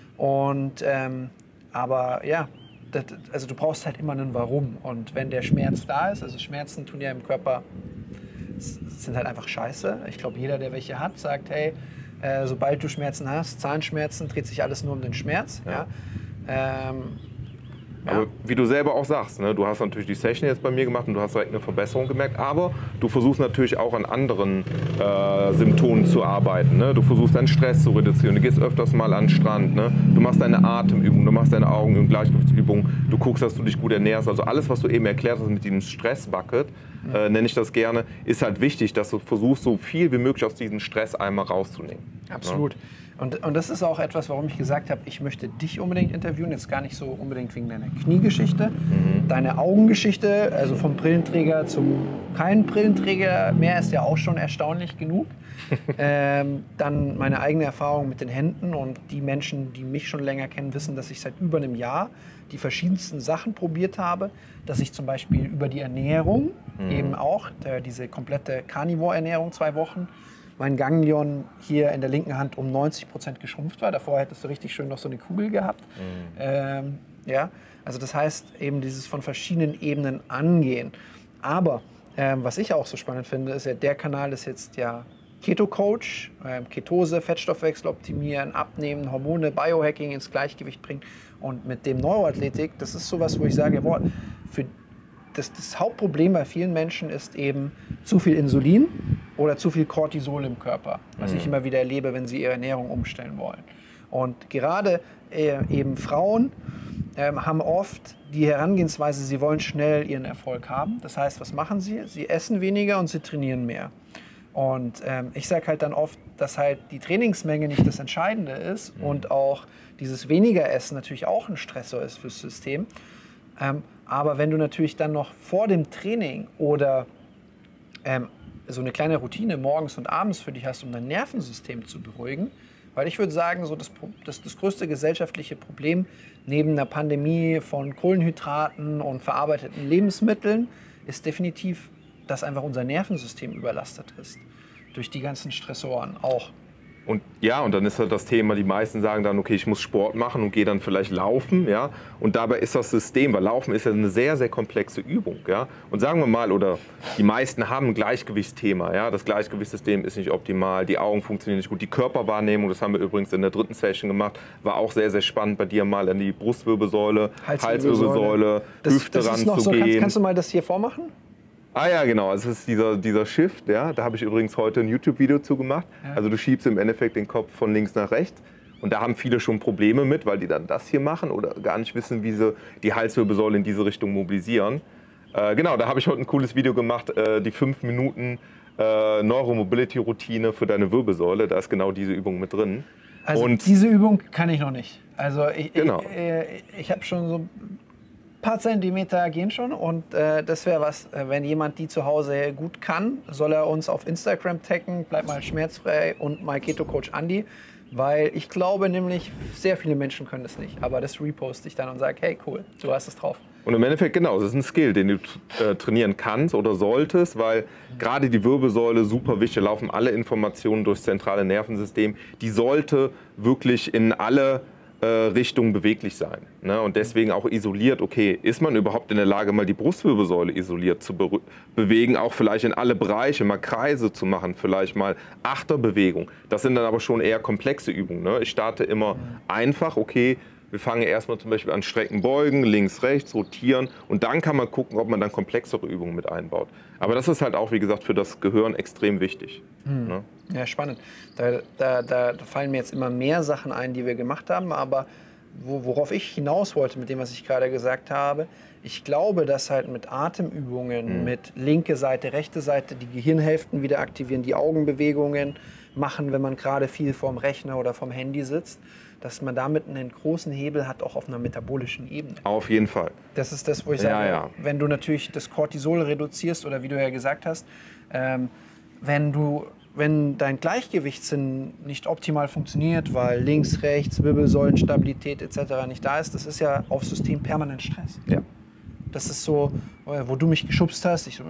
Und, ähm, aber ja, das, also du brauchst halt immer einen Warum. Und wenn der Schmerz da ist, also Schmerzen tun ja im Körper, s- sind halt einfach scheiße. Ich glaube, jeder, der welche hat, sagt, hey, äh, sobald du Schmerzen hast, Zahnschmerzen, dreht sich alles nur um den Schmerz. Ja. Ja. Ähm, Aber wie du selber auch sagst, ne, du hast natürlich die Session jetzt bei mir gemacht und du hast direkt eine Verbesserung gemerkt, aber du versuchst natürlich auch an anderen äh, Symptomen zu arbeiten. Ne? Du versuchst deinen Stress zu reduzieren, du gehst öfters mal an den Strand, ne? Du machst deine Atemübungen, du machst deine Augenübungen, Gleichgewichtsübungen, du guckst, dass du dich gut ernährst. Also alles, was du eben erklärt hast mit diesem Stressbucket, äh, nenne ich das gerne, ist halt wichtig, dass du versuchst, so viel wie möglich aus diesem Stress einmal rauszunehmen. Absolut. Und, und das ist auch etwas, warum ich gesagt habe, ich möchte dich unbedingt interviewen. Jetzt gar nicht so unbedingt wegen deiner Kniegeschichte, Mhm. deine Augengeschichte, also vom Brillenträger zum keinen Brillenträger mehr ist ja auch schon erstaunlich genug. ähm, dann meine eigene Erfahrung mit den Händen und die Menschen, die mich schon länger kennen, wissen, dass ich seit über einem Jahr die verschiedensten Sachen probiert habe, dass ich zum Beispiel über die Ernährung Mhm. eben auch, der, diese komplette Carnivore-Ernährung zwei Wochen, mein Ganglion hier in der linken Hand um neunzig Prozent geschrumpft war. Davor hättest du richtig schön noch so eine Kugel gehabt. Mhm. Ähm, ja, also das heißt eben dieses von verschiedenen Ebenen angehen. Aber ähm, was ich auch so spannend finde, ist ja, der Kanal ist jetzt ja Keto Coach, ähm, Ketose, Fettstoffwechsel optimieren, abnehmen, Hormone, Biohacking ins Gleichgewicht bringen. Und mit dem Neuroathletik, das ist sowas, wo ich sage, boah, für Das, das Hauptproblem bei vielen Menschen ist eben zu viel Insulin oder zu viel Cortisol im Körper, was Mhm. ich immer wieder erlebe, wenn sie ihre Ernährung umstellen wollen. Und gerade äh, eben Frauen ähm, haben oft die Herangehensweise, sie wollen schnell ihren Erfolg haben. Das heißt, was machen sie? Sie essen weniger und sie trainieren mehr. Und ähm, ich sage halt dann oft, dass halt die Trainingsmenge nicht das Entscheidende ist mhm. und auch dieses weniger Essen natürlich auch ein Stressor ist fürs System. Ähm, aber wenn du natürlich dann noch vor dem Training oder ähm, so eine kleine Routine morgens und abends für dich hast, um dein Nervensystem zu beruhigen, weil ich würde sagen, so das, das, das größte gesellschaftliche Problem neben einer Pandemie von Kohlenhydraten und verarbeiteten Lebensmitteln ist definitiv, dass einfach unser Nervensystem überlastet ist. Durch die ganzen Stressoren auch. Und ja, und dann ist halt das Thema, die meisten sagen dann, okay, ich muss Sport machen und gehe dann vielleicht laufen, ja. Und dabei ist das System, weil Laufen ist ja eine sehr, sehr komplexe Übung, ja. Und sagen wir mal, oder die meisten haben ein Gleichgewichtsthema, ja. Das Gleichgewichtssystem ist nicht optimal, die Augen funktionieren nicht gut, die Körperwahrnehmung, das haben wir übrigens in der dritten Session gemacht, war auch sehr, sehr spannend bei dir mal an die Brustwirbelsäule, Halswirbelsäule, Halswirbelsäule das, Hüfte das ranzugehen. So, kannst, kannst du mal das hier vormachen? Ah ja, genau, es ist dieser, dieser Shift, ja, da habe ich übrigens heute ein YouTube-Video zu gemacht. Ja. Also du schiebst im Endeffekt den Kopf von links nach rechts und da haben viele schon Probleme mit, weil die dann das hier machen oder gar nicht wissen, wie sie die Halswirbelsäule in diese Richtung mobilisieren. Äh, genau, da habe ich heute ein cooles Video gemacht, äh, die fünf Minuten äh, Neuromobility-Routine für deine Wirbelsäule, da ist genau diese Übung mit drin. Also und diese Übung kann ich noch nicht. Also ich, genau. ich, ich, ich habe schon so ein paar Zentimeter gehen schon und äh, das wäre was, äh, wenn jemand die zu Hause gut kann, soll er uns auf Instagram taggen, bleib mal schmerzfrei und MyKetoCoach Andi, weil ich glaube nämlich, sehr viele Menschen können das nicht, aber das reposte ich dann und sage, hey cool, du hast es drauf. Und im Endeffekt genau, es ist ein Skill, den du äh, trainieren kannst oder solltest, weil gerade die Wirbelsäule super wichtig, laufen alle Informationen durchs zentrale Nervensystem, die sollte wirklich in alle Richtung beweglich sein. Ne? Und deswegen auch isoliert, okay, ist man überhaupt in der Lage, mal die Brustwirbelsäule isoliert zu be bewegen, auch vielleicht in alle Bereiche, mal Kreise zu machen, vielleicht mal Achterbewegung. Das sind dann aber schon eher komplexe Übungen. Ne? Ich starte immer einfach, okay, wir fangen erstmal zum Beispiel an Strecken beugen, links, rechts, rotieren und dann kann man gucken, ob man dann komplexere Übungen mit einbaut. Aber das ist halt auch, wie gesagt, für das Gehirn extrem wichtig. Hm. Ne? Ja, spannend. Da, da, da fallen mir jetzt immer mehr Sachen ein, die wir gemacht haben, aber wo, worauf ich hinaus wollte mit dem, was ich gerade gesagt habe, ich glaube, dass halt mit Atemübungen, mhm. mit linke Seite, rechte Seite, die Gehirnhälften wieder aktivieren, die Augenbewegungen machen, wenn man gerade viel vorm Rechner oder vom Handy sitzt, dass man damit einen großen Hebel hat, auch auf einer metabolischen Ebene. Auf jeden Fall. Das ist das, wo ich sage, ja, ja. wenn du natürlich das Cortisol reduzierst oder wie du ja gesagt hast, ähm, wenn du wenn dein Gleichgewichtssinn nicht optimal funktioniert, weil links, rechts, Wirbelsäulenstabilität et cetera nicht da ist, das ist ja aufs System permanent Stress. Ja. Das ist so, wo du mich geschubst hast, ich so,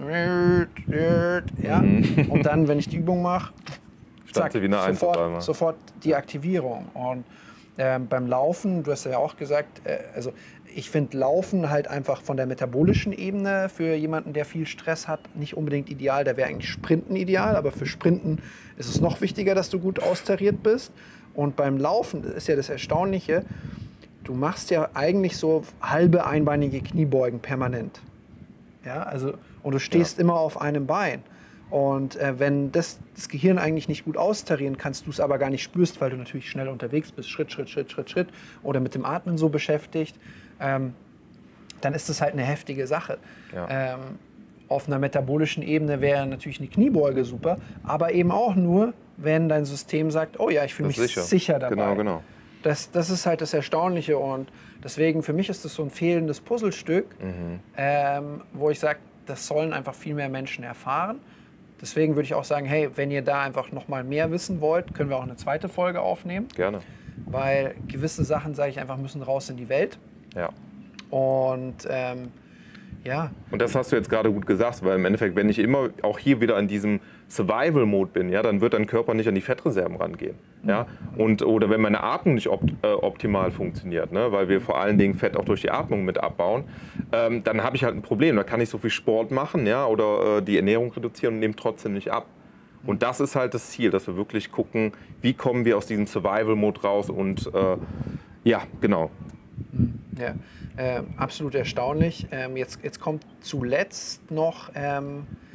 ja, mhm. und dann, wenn ich die Übung mache, zack, wie eine sofort, sofort die Aktivierung. Und ähm, beim Laufen, du hast ja auch gesagt, äh, also ich finde Laufen halt einfach von der metabolischen Ebene für jemanden, der viel Stress hat, nicht unbedingt ideal. Da wäre eigentlich Sprinten ideal, aber für Sprinten ist es noch wichtiger, dass du gut austariert bist. Und beim Laufen ist ja das Erstaunliche, du machst ja eigentlich so halbe einbeinige Kniebeugen permanent. Ja, also, und du stehst ja. immer auf einem Bein. Und äh, wenn das, das Gehirn eigentlich nicht gut austarieren kannst, du es aber gar nicht spürst, weil du natürlich schnell unterwegs bist, Schritt, Schritt, Schritt, Schritt, Schritt, oder mit dem Atmen so beschäftigt, ähm, dann ist das halt eine heftige Sache. Ja. Ähm, auf einer metabolischen Ebene wäre natürlich eine Kniebeuge super, aber eben auch nur, wenn dein System sagt, oh ja, ich fühle mich sicher. sicher dabei. Genau, genau. Das, das ist halt das Erstaunliche und deswegen für mich ist das so ein fehlendes Puzzlestück, mhm. ähm, wo ich sage, das sollen einfach viel mehr Menschen erfahren. Deswegen würde ich auch sagen, hey, wenn ihr da einfach noch mal mehr wissen wollt, können wir auch eine zweite Folge aufnehmen. Gerne. Weil gewisse Sachen, sage ich einfach, müssen raus in die Welt. Ja. Und ähm, ja. Und das hast du jetzt gerade gut gesagt, weil im Endeffekt, wenn ich immer auch hier wieder in diesem Survival-Mode bin, ja, dann wird dein Körper nicht an die Fettreserven rangehen. Ja? Und, oder wenn meine Atmung nicht opt, äh, optimal funktioniert, ne, weil wir vor allen Dingen Fett auch durch die Atmung mit abbauen, ähm, dann habe ich halt ein Problem. Da kann ich so viel Sport machen, ja, oder äh, die Ernährung reduzieren und nehme trotzdem nicht ab. Und das ist halt das Ziel, dass wir wirklich gucken, wie kommen wir aus diesem Survival-Mode raus und äh, ja, genau. Ja, äh, absolut erstaunlich. Ähm, jetzt, jetzt kommt zuletzt noch ähm,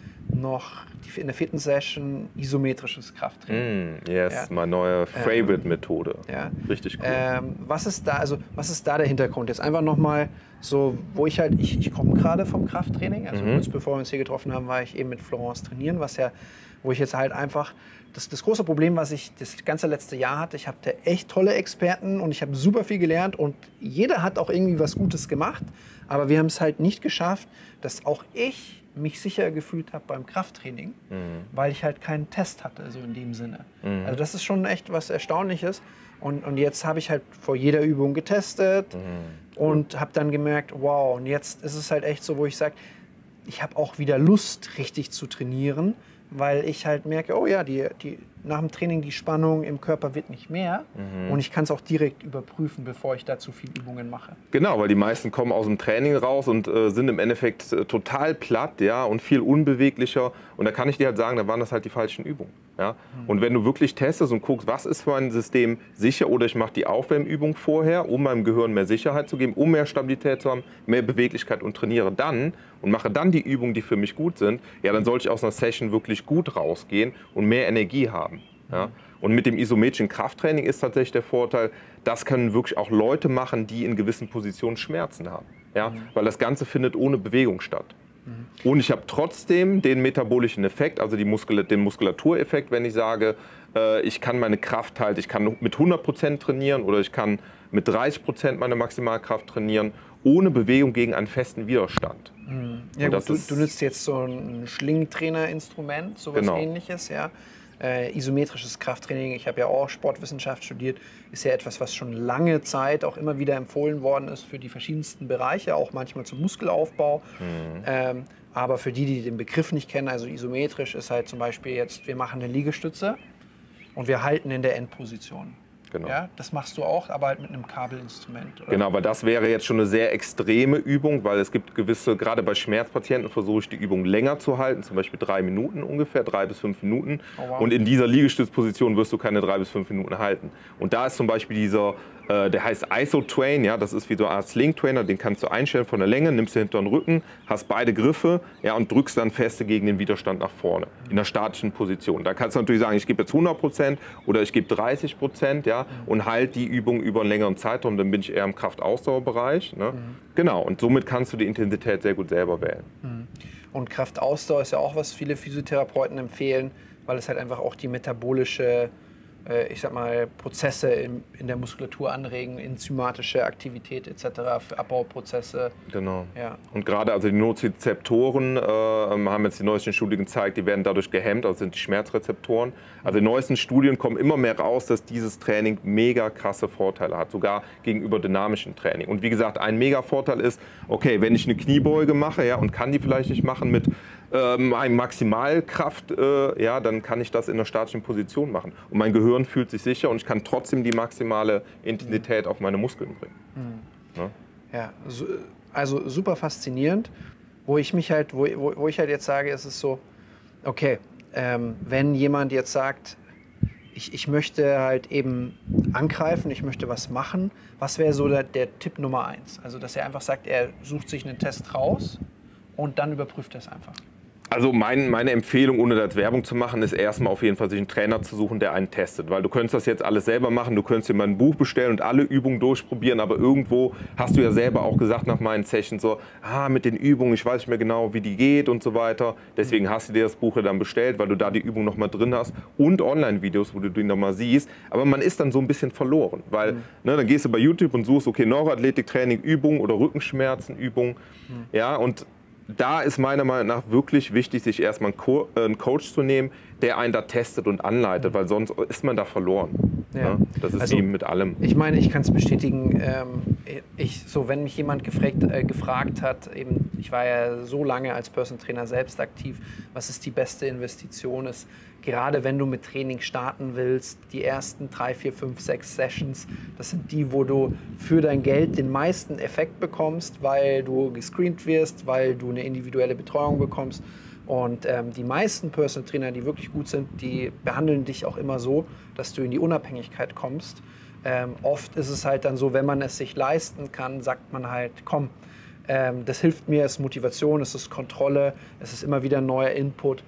noch die, in der vierten Session isometrisches Krafttraining. Mm, yes, ja. Meine neue Favorite-Methode. Ähm, ja. Richtig cool. Ähm, was ist da, also was ist da der Hintergrund? Jetzt einfach nochmal so, wo ich halt, ich, ich komme gerade vom Krafttraining, also mhm. kurz bevor wir uns hier getroffen haben, war ich eben mit Florence trainieren, was ja, wo ich jetzt halt einfach, das, das große Problem, was ich das ganze letzte Jahr hatte, ich hatte echt tolle Experten und ich habe super viel gelernt und jeder hat auch irgendwie was Gutes gemacht, aber wir haben es halt nicht geschafft, dass auch ich mich sicher gefühlt habe beim Krafttraining, mhm. weil ich halt keinen Test hatte, so in dem Sinne. Mhm. Also das ist schon echt was Erstaunliches. Und, und jetzt habe ich halt vor jeder Übung getestet mhm. und habe dann gemerkt, wow, und jetzt ist es halt echt so, wo ich sage, ich habe auch wieder Lust, richtig zu trainieren, weil ich halt merke, oh ja, die, die, nach dem Training die Spannung im Körper wird nicht mehr mhm. und ich kann es auch direkt überprüfen, bevor ich da zu viele Übungen mache. Genau, weil die meisten kommen aus dem Training raus und äh, sind im Endeffekt äh, total platt, ja, und viel unbeweglicher und da kann ich dir halt sagen, da waren das halt die falschen Übungen. Ja? Mhm. Und wenn du wirklich testest und guckst, was ist für mein System sicher oder ich mache die Aufwärmübung vorher, um meinem Gehirn mehr Sicherheit zu geben, um mehr Stabilität zu haben, mehr Beweglichkeit und trainiere dann und mache dann die Übungen, die für mich gut sind, ja, dann sollte ich aus einer Session wirklich gut rausgehen und mehr Energie haben. Ja? Und mit dem isometrischen Krafttraining ist tatsächlich der Vorteil, das können wirklich auch Leute machen, die in gewissen Positionen Schmerzen haben. Ja? Mhm. Weil das Ganze findet ohne Bewegung statt. Mhm. Und ich habe trotzdem den metabolischen Effekt, also die Muskula den Muskulatureffekt, wenn ich sage, äh, ich kann meine Kraft halt, ich kann mit hundert Prozent trainieren oder ich kann mit dreißig Prozent meine Maximalkraft trainieren, ohne Bewegung gegen einen festen Widerstand. Mhm. Ja, gut, du, du nutzt jetzt so ein Schlingentrainer-Instrument, sowas genau. Ähnliches, ja. Äh, isometrisches Krafttraining, ich habe ja auch Sportwissenschaft studiert, ist ja etwas, was schon lange Zeit auch immer wieder empfohlen worden ist für die verschiedensten Bereiche, auch manchmal zum Muskelaufbau. Mhm. Ähm, aber für die, die den Begriff nicht kennen, also isometrisch ist halt zum Beispiel jetzt, wir machen eine Liegestütze und wir halten in der Endposition. Genau. Ja, das machst du auch, aber halt mit einem Kabelinstrument. Oder? Genau, weil das wäre jetzt schon eine sehr extreme Übung, weil es gibt gewisse, gerade bei Schmerzpatienten versuche ich die Übung länger zu halten, zum Beispiel drei Minuten ungefähr, drei bis fünf Minuten. Oh, wow. Und in dieser Liegestützposition wirst du keine drei bis fünf Minuten halten. Und da ist zum Beispiel dieser, äh, der heißt Iso-Train, ja, das ist wie so eine Art Sling-Trainer, den kannst du einstellen von der Länge, nimmst du hinter den Rücken, hast beide Griffe, ja, und drückst dann feste gegen den Widerstand nach vorne, in der statischen Position. Da kannst du natürlich sagen, ich gebe jetzt hundert Prozent oder ich gebe dreißig Prozent, ja, und halt die Übung über einen längeren Zeitraum, dann bin ich eher im Kraftausdauerbereich. Ne? Mhm. Genau, und somit kannst du die Intensität sehr gut selber wählen. Mhm. Und Kraftausdauer ist ja auch, was viele Physiotherapeuten empfehlen, weil es halt einfach auch die metabolische, äh, ich sag mal, Prozesse in, in der Muskulatur anregen, enzymatische Aktivität et cetera, für Abbauprozesse. Genau. Ja. Und gerade also die Nozizeptoren äh, haben jetzt die neuesten Studien gezeigt, die werden dadurch gehemmt, also sind die Schmerzrezeptoren. Also die neuesten Studien kommen immer mehr raus, dass dieses Training mega krasse Vorteile hat, sogar gegenüber dynamischem Training. Und wie gesagt, ein mega Vorteil ist, okay, wenn ich eine Kniebeuge mache, ja, und kann die vielleicht nicht machen mit ähm, Maximalkraft, äh, ja, dann kann ich das in einer statischen Position machen. Und mein Gehirn fühlt sich sicher und ich kann trotzdem die maximale Intensität auf meine Muskeln bringen. Mhm. Ja, ja so, also super faszinierend. Wo ich mich halt, wo, wo, wo ich halt jetzt sage, ist es so, okay, ähm, wenn jemand jetzt sagt, ich, ich möchte halt eben angreifen, ich möchte was machen, was wäre so der, der Tipp Nummer eins? Also, dass er einfach sagt, er sucht sich einen Test raus und dann überprüft er es einfach. Also mein, meine Empfehlung, ohne das Werbung zu machen, ist erstmal auf jeden Fall sich einen Trainer zu suchen, der einen testet. Weil du könntest das jetzt alles selber machen, du könntest dir mal ein Buch bestellen und alle Übungen durchprobieren, aber irgendwo hast du ja selber auch gesagt nach meinen Sessions so, ah, mit den Übungen, ich weiß nicht mehr genau, wie die geht und so weiter. Deswegen hast du dir das Buch ja dann bestellt, weil du da die Übung nochmal drin hast und Online-Videos, wo du die nochmal siehst. Aber man ist dann so ein bisschen verloren, weil mhm. ne, dann gehst du bei YouTube und suchst, okay, Neuroathletiktraining, Übung oder Rückenschmerzen, Übung, mhm. ja, und da ist meiner Meinung nach wirklich wichtig, sich erstmal einen, Co äh, einen Coach zu nehmen, der einen da testet und anleitet, weil sonst ist man da verloren. Ja. Ja, das ist also, eben mit allem. Ich meine, ich kann es bestätigen, ähm, ich, so, wenn mich jemand gefragt, äh, gefragt hat, eben, ich war ja so lange als Personal Trainer selbst aktiv, was ist die beste Investition ist, gerade wenn du mit Training starten willst, die ersten drei, vier, fünf, sechs Sessions, das sind die, wo du für dein Geld den meisten Effekt bekommst, weil du gescreent wirst, weil du eine individuelle Betreuung bekommst. Und ähm, die meisten Personal Trainer, die wirklich gut sind, die behandeln dich auch immer so, dass du in die Unabhängigkeit kommst. Ähm, oft ist es halt dann so, wenn man es sich leisten kann, sagt man halt, komm, ähm, das hilft mir, es ist Motivation, es ist Kontrolle, es ist immer wieder ein neuer Input.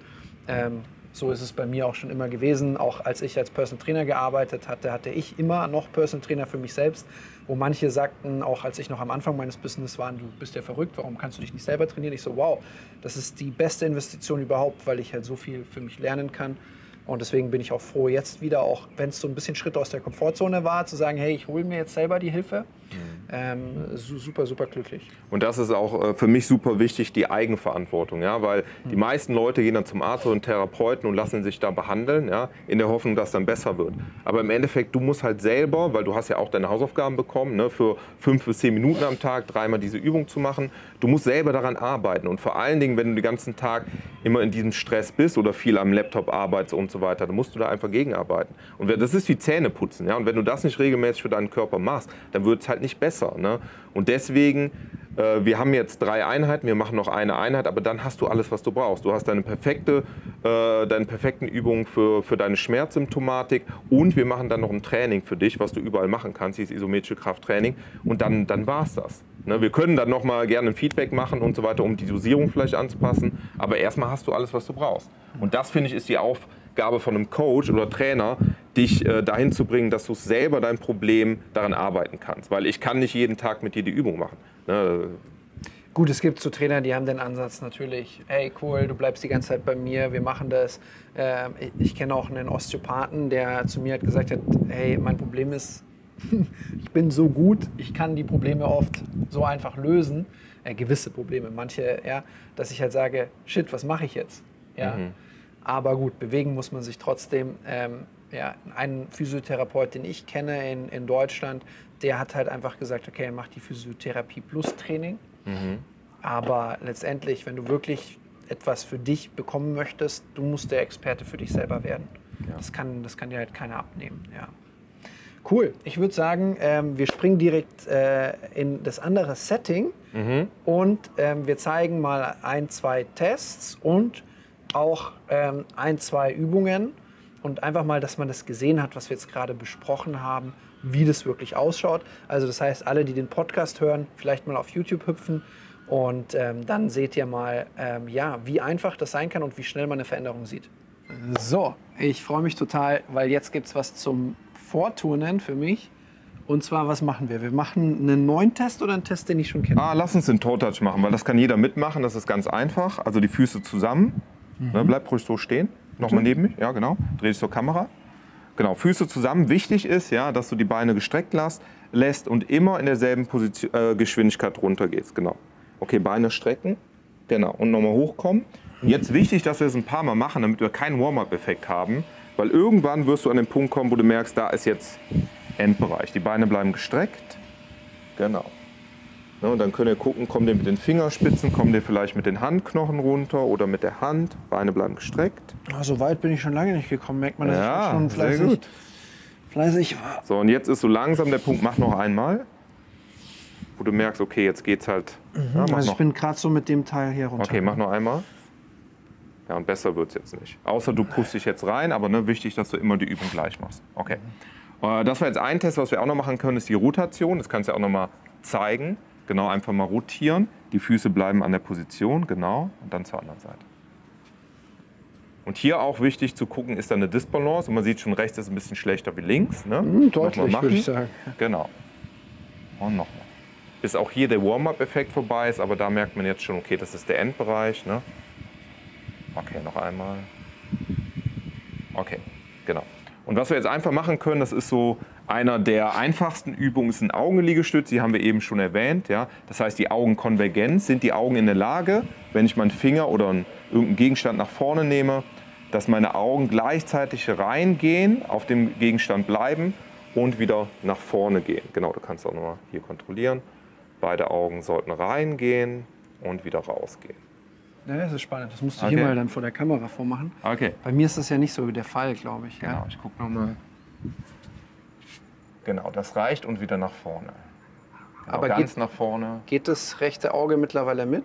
Ähm, so ist es bei mir auch schon immer gewesen. Auch als ich als Personal Trainer gearbeitet hatte, hatte ich immer noch Personal Trainer für mich selbst, wo manche sagten, auch als ich noch am Anfang meines Business war, du bist ja verrückt, warum kannst du dich nicht selber trainieren? Ich so, wow, das ist die beste Investition überhaupt, weil ich halt so viel für mich lernen kann. Und deswegen bin ich auch froh, jetzt wieder, auch wenn es so ein bisschen Schritt aus der Komfortzone war, zu sagen, hey, ich hole mir jetzt selber die Hilfe. Mhm. Ähm, super, super glücklich. Und das ist auch äh, für mich super wichtig, die Eigenverantwortung. Ja? Weil mhm. die meisten Leute gehen dann zum Arzt oder einen Therapeuten und lassen sich da behandeln, ja? In der Hoffnung, dass es dann besser wird. Aber im Endeffekt, du musst halt selber, weil du hast ja auch deine Hausaufgaben bekommen, ne, für fünf bis zehn Minuten am Tag dreimal diese Übung zu machen. Du musst selber daran arbeiten. Und vor allen Dingen, wenn du den ganzen Tag immer in diesem Stress bist oder viel am Laptop arbeitest und so weiter, dann musst du da einfach gegenarbeiten. Und das ist wie Zähneputzen. Ja? Und wenn du das nicht regelmäßig für deinen Körper machst, dann wird es halt nicht besser. Ne? Und deswegen, äh, wir haben jetzt drei Einheiten, wir machen noch eine Einheit, aber dann hast du alles, was du brauchst. Du hast deine, perfekte, äh, deine perfekten Übungen für, für deine Schmerzsymptomatik und wir machen dann noch ein Training für dich, was du überall machen kannst, dieses isometrische Krafttraining und dann, dann war es das. Ne? Wir können dann noch mal gerne ein Feedback machen und so weiter, um die Dosierung vielleicht anzupassen, aber erstmal hast du alles, was du brauchst. Und das, finde ich, ist die Aufgabe von einem Coach oder Trainer, dich äh, dahin zu bringen, dass du selber dein Problem daran arbeiten kannst. Weil ich kann nicht jeden Tag mit dir die Übung machen. Ne? Gut, es gibt so Trainer, die haben den Ansatz natürlich, hey cool, du bleibst die ganze Zeit bei mir, wir machen das. Äh, ich ich kenne auch einen Osteopathen, der zu mir hat gesagt hat, hey, mein Problem ist, ich bin so gut, ich kann die Probleme oft so einfach lösen, äh, gewisse Probleme, manche, ja, dass ich halt sage, shit, was mache ich jetzt? Ja. Mhm. Aber gut, bewegen muss man sich trotzdem. Ähm, ja, ein Physiotherapeut, den ich kenne in, in Deutschland, der hat halt einfach gesagt, okay, mach die Physiotherapie plus Training. Mhm. Aber letztendlich, wenn du wirklich etwas für dich bekommen möchtest, du musst der Experte für dich selber werden. Ja. Das kann, das kann dir halt keiner abnehmen. Ja. Cool. Ich würde sagen, ähm, wir springen direkt äh, in das andere Setting mhm. und ähm, wir zeigen mal ein, zwei Tests und auch ähm, ein, zwei Übungen und einfach mal, dass man das gesehen hat, was wir jetzt gerade besprochen haben, wie das wirklich ausschaut. Also das heißt, alle, die den Podcast hören, vielleicht mal auf YouTube hüpfen und ähm, dann seht ihr mal, ähm, ja, wie einfach das sein kann und wie schnell man eine Veränderung sieht. So, ich freue mich total, weil jetzt gibt es was zum Vorturnen für mich. Und zwar, was machen wir? Wir machen einen neuen Test oder einen Test, den ich schon kenne? Ah, lass uns den Toe Touch machen, weil das kann jeder mitmachen. Das ist ganz einfach. Also die Füße zusammen. Mhm. Ne, bleib ruhig so stehen. Nochmal neben mich. Ja, genau. Dreh dich zur Kamera. Genau, Füße zusammen. Wichtig ist, ja, dass du die Beine gestreckt lässt, lässt und immer in derselben Position, äh, Geschwindigkeit runter gehst. Genau. Okay, Beine strecken. Genau. Und nochmal hochkommen. Und jetzt wichtig, dass wir es ein paar Mal machen, damit wir keinen Warm-up-Effekt haben. Weil irgendwann wirst du an den Punkt kommen, wo du merkst, da ist jetzt Endbereich. Die Beine bleiben gestreckt. Genau. Ja, und dann könnt ihr gucken, kommt ihr mit den Fingerspitzen, kommt ihr vielleicht mit den Handknochen runter oder mit der Hand. Beine bleiben gestreckt. Oh, so weit bin ich schon lange nicht gekommen. Merkt man, dass ja, ich schon fleißig, sehr gut. fleißig war. So, und jetzt ist so langsam der Punkt, mach noch einmal. Wo du merkst, okay, jetzt geht's halt. Mhm, ja, also ich noch. bin gerade so mit dem Teil hier runter. Okay, mach noch einmal. Ja, und besser wird's jetzt nicht. Außer du pusst dich jetzt rein, aber ne, wichtig, dass du immer die Übung gleich machst. Okay. Mhm. Das war jetzt ein Test, was wir auch noch machen können, ist die Rotation. Das kannst du auch noch mal zeigen. Genau, einfach mal rotieren. Die Füße bleiben an der Position, genau. Und dann zur anderen Seite. Und hier auch wichtig zu gucken, ist da eine Disbalance. Und man sieht schon, rechts ist ein bisschen schlechter wie links. Ne? Mhm, deutlich, würde ich sagen. Genau. Und nochmal. Bis auch hier der Warm-up-Effekt vorbei ist, aber da merkt man jetzt schon, okay, das ist der Endbereich. Ne? Okay, noch einmal. Okay, genau. Und was wir jetzt einfach machen können, das ist so einer der einfachsten Übungen, ist ein Augenliegestütz, die haben wir eben schon erwähnt. Ja? Das heißt, die Augenkonvergenz, sind die Augen in der Lage, wenn ich meinen Finger oder einen, irgendeinen Gegenstand nach vorne nehme, dass meine Augen gleichzeitig reingehen, auf dem Gegenstand bleiben und wieder nach vorne gehen. Genau, du kannst auch nochmal hier kontrollieren. Beide Augen sollten reingehen und wieder rausgehen. Ja, das ist spannend. Das musst du okay. hier mal dann vor der Kamera vormachen. Okay. Bei mir ist das ja nicht so der Fall, glaube ich. Genau, ja? ich gucke nochmal. Genau, das reicht und wieder nach vorne. Genau, aber ganz geht, nach vorne. Geht das rechte Auge mittlerweile mit?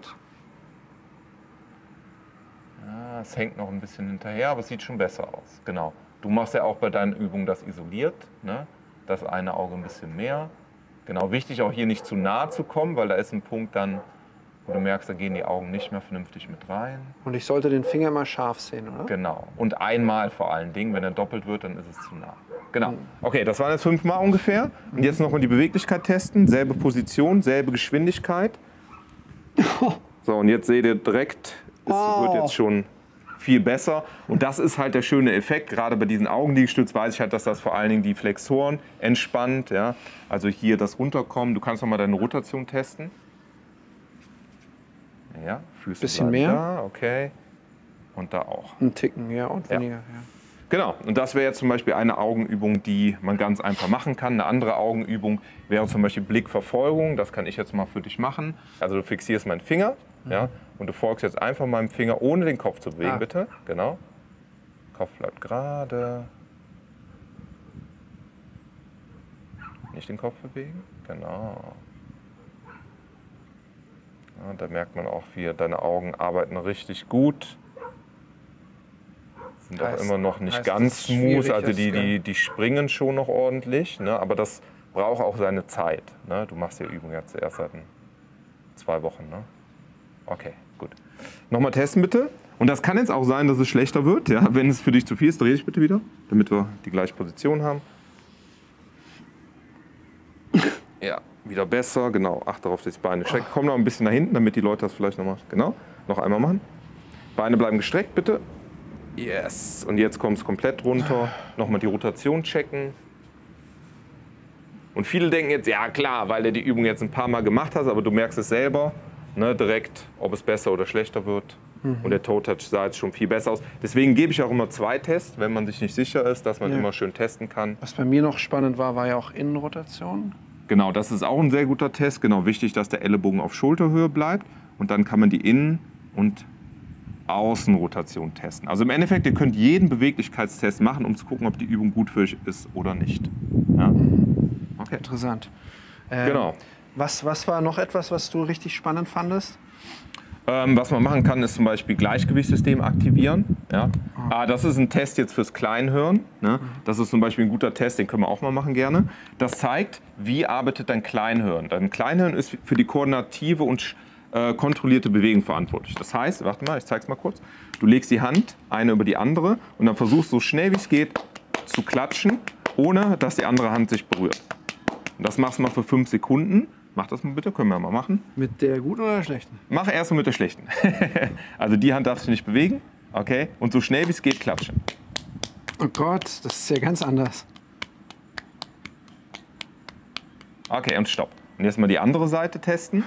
Ja, es hängt noch ein bisschen hinterher, aber es sieht schon besser aus. Genau. Du machst ja auch bei deinen Übungen das isoliert, ne? Das eine Auge ein bisschen mehr. Genau, wichtig auch hier nicht zu nah zu kommen, weil da ist ein Punkt dann, wo du merkst, da gehen die Augen nicht mehr vernünftig mit rein. Und ich sollte den Finger mal scharf sehen, oder? Genau. Und einmal vor allen Dingen, wenn er doppelt wird, dann ist es zu nah. Genau. Okay, das waren jetzt fünfmal ungefähr. Und jetzt nochmal die Beweglichkeit testen. Selbe Position, selbe Geschwindigkeit. So, und jetzt seht ihr direkt, es Oh. wird jetzt schon viel besser. Und das ist halt der schöne Effekt. Gerade bei diesen Augenliegestütz weiß ich halt, dass das vor allen Dingen die Flexoren entspannt. Ja? Also hier das Runterkommen. Du kannst nochmal deine Rotation testen. Ja, Füße Bisschen bleiben mehr. da, okay. Und da auch. Ein Ticken, ja, und Ja. weniger. Ja. Genau, und das wäre jetzt zum Beispiel eine Augenübung, die man ganz einfach machen kann. Eine andere Augenübung wäre zum Beispiel Blickverfolgung. Das kann ich jetzt mal für dich machen. Also du fixierst meinen Finger, ja, und du folgst jetzt einfach meinem Finger, ohne den Kopf zu bewegen, Ah. bitte. Genau. Kopf bleibt gerade. Nicht den Kopf bewegen. Genau. Ja, da merkt man auch, wie deine Augen arbeiten richtig gut. Sind auch Heißt- immer noch nicht heißt, ganz dass es smooth, schwierig also ist, die, gell? die, die springen schon noch ordentlich, ne? Aber das braucht auch seine Zeit. Ne? Du machst die Übung jetzt erst seit ein- zwei Wochen. Ne? Okay, gut. Nochmal testen bitte. Und das kann jetzt auch sein, dass es schlechter wird. Ja? Wenn es für dich zu viel ist, dreh dich bitte wieder, damit wir die gleiche Position haben. Ja, wieder besser, genau. Achte darauf, dass die Beine strecken. Komm noch ein bisschen nach hinten, damit die Leute das vielleicht nochmal, genau, noch einmal machen. Beine bleiben gestreckt, bitte. Yes. Und jetzt kommt es komplett runter. Nochmal die Rotation checken. Und viele denken jetzt, ja klar, weil du die Übung jetzt ein paar Mal gemacht hast, aber du merkst es selber, ne, direkt, ob es besser oder schlechter wird. Mhm. Und der Toe-Touch sah jetzt schon viel besser aus. Deswegen gebe ich auch immer zwei Tests, wenn man sich nicht sicher ist, dass man Ja. immer schön testen kann. Was bei mir noch spannend war, war ja auch Innenrotation. Genau, das ist auch ein sehr guter Test. Genau, wichtig, dass der Ellenbogen auf Schulterhöhe bleibt. Und dann kann man die Innen- und Außenrotation testen. Also im Endeffekt, ihr könnt jeden Beweglichkeitstest machen, um zu gucken, ob die Übung gut für euch ist oder nicht. Ja? Okay. Interessant. Ähm, Genau. Was, was war noch etwas, was du richtig spannend fandest? Ähm, was man machen kann, ist zum Beispiel Gleichgewichtssystem aktivieren. Ja? Ah, das ist ein Test jetzt fürs Kleinhirn. Ne? Das ist zum Beispiel ein guter Test, den können wir auch mal machen gerne. Das zeigt, wie arbeitet dein Kleinhirn. Dein Kleinhirn ist für die koordinative und äh, kontrollierte Bewegung verantwortlich. Das heißt, warte mal, ich zeig's mal kurz. Du legst die Hand eine über die andere und dann versuchst so schnell wie es geht zu klatschen, ohne dass die andere Hand sich berührt. Und das machst du mal für fünf Sekunden. Mach das mal bitte, können wir mal machen. Mit der guten oder der schlechten? Mach erst mal mit der schlechten. Also die Hand darfst du nicht bewegen, okay? Und so schnell wie es geht klatschen. Oh Gott, das ist ja ganz anders. Okay, und stopp. Und jetzt mal die andere Seite testen.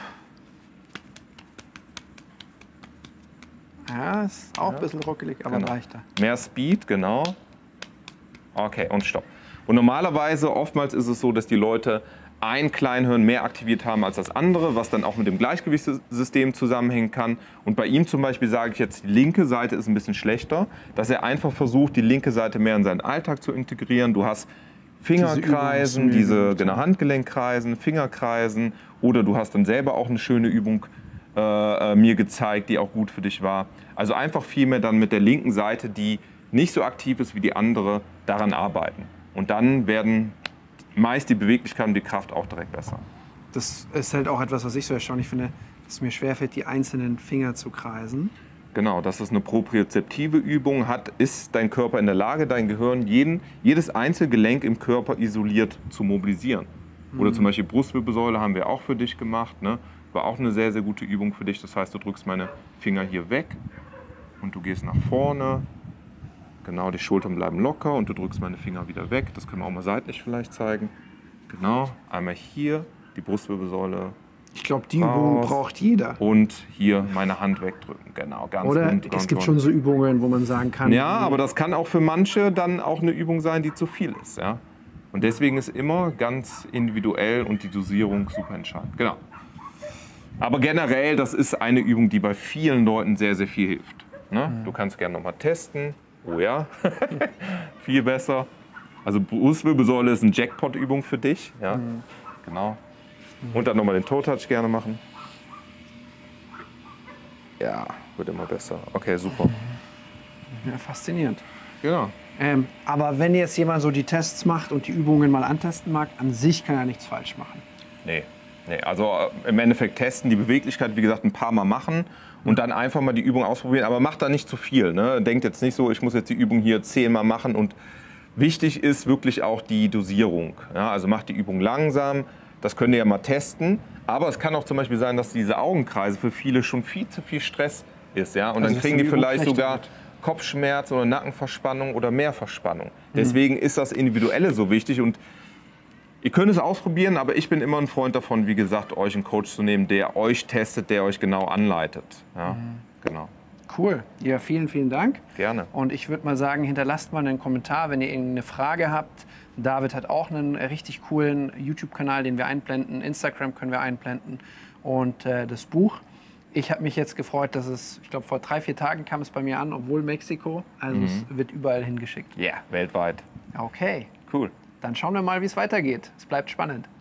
Ja, ist auch ein bisschen ruckelig, aber Genau. leichter. Mehr Speed, genau. Okay, und stopp. Und normalerweise, oftmals ist es so, dass die Leute ein Kleinhirn mehr aktiviert haben als das andere, was dann auch mit dem Gleichgewichtssystem zusammenhängen kann. Und bei ihm zum Beispiel sage ich jetzt, die linke Seite ist ein bisschen schlechter, dass er einfach versucht, die linke Seite mehr in seinen Alltag zu integrieren. Du hast Fingerkreisen, Diese Übungen, diese genau, Handgelenkkreisen, Fingerkreisen, oder du hast dann selber auch eine schöne Übung äh, äh, mir gezeigt, die auch gut für dich war. Also einfach viel mehr dann mit der linken Seite, die nicht so aktiv ist wie die andere, daran arbeiten. Und dann werden meist die Beweglichkeit und die Kraft auch direkt besser. Das ist halt auch etwas, was ich so erstaunlich finde, dass es mir schwerfällt, die einzelnen Finger zu kreisen. Genau, das ist eine propriozeptive Übung. Hat, ist dein Körper in der Lage, dein Gehirn, jeden, jedes Einzelgelenk im Körper isoliert zu mobilisieren. Oder zum Beispiel Brustwirbelsäule haben wir auch für dich gemacht. Ne? War auch eine sehr, sehr gute Übung für dich. Das heißt, du drückst meine Finger hier weg und du gehst nach vorne. Genau, die Schultern bleiben locker und du drückst meine Finger wieder weg. Das können wir auch mal seitlich vielleicht zeigen. Genau, einmal hier die Brustwirbelsäule Ich glaube, die Übung raus. braucht jeder. Und hier meine Hand wegdrücken. Genau, ganz Oder rund, es ganz gibt rund. schon so Übungen, wo man sagen kann, Ja, aber das kann auch für manche dann auch eine Übung sein, die zu viel ist. Ja? Und deswegen ist immer ganz individuell und die Dosierung super entscheidend. Genau. Aber generell, das ist eine Übung, die bei vielen Leuten sehr, sehr viel hilft. Ne? Du kannst gerne nochmal testen. Oh ja, viel besser. Also Brustwirbelsäule ist eine Jackpot-Übung für dich. Ja? Mhm. Genau. Und dann nochmal den Toe-Touch gerne machen. Ja, wird immer besser. Okay, super. ja, faszinierend. Genau. Ähm, aber wenn jetzt jemand so die Tests macht und die Übungen mal antesten mag, an sich kann er nichts falsch machen. Nee. Nee, also im Endeffekt testen, die Beweglichkeit, wie gesagt, ein paar Mal machen und dann einfach mal die Übung ausprobieren. Aber macht da nicht zu viel. Ne? Denkt jetzt nicht so, ich muss jetzt die Übung hier zehnmal machen. Und wichtig ist wirklich auch die Dosierung. Ja? Also macht die Übung langsam. Das könnt ihr ja mal testen. Aber es kann auch zum Beispiel sein, dass diese Augenkreise für viele schon viel zu viel Stress ist. Ja? Und also dann kriegen die vielleicht sogar wird. Kopfschmerz oder Nackenverspannung oder mehr Verspannung. Deswegen mhm. ist das Individuelle so wichtig. Und ihr könnt es ausprobieren, aber ich bin immer ein Freund davon, wie gesagt, euch einen Coach zu nehmen, der euch testet, der euch genau anleitet. Ja, mhm. genau. Cool. Ja, vielen, vielen Dank. Gerne. Und ich würde mal sagen, hinterlasst mal einen Kommentar, wenn ihr irgendeine Frage habt. David hat auch einen richtig coolen YouTube-Kanal, den wir einblenden. Instagram können wir einblenden. Und äh, das Buch. Ich habe mich jetzt gefreut, dass es, ich glaube, vor drei, vier Tagen kam es bei mir an, obwohl Mexiko. Also mhm. es wird überall hingeschickt. Ja, yeah, weltweit. Okay. Cool. Dann schauen wir mal, wie es weitergeht. Es bleibt spannend.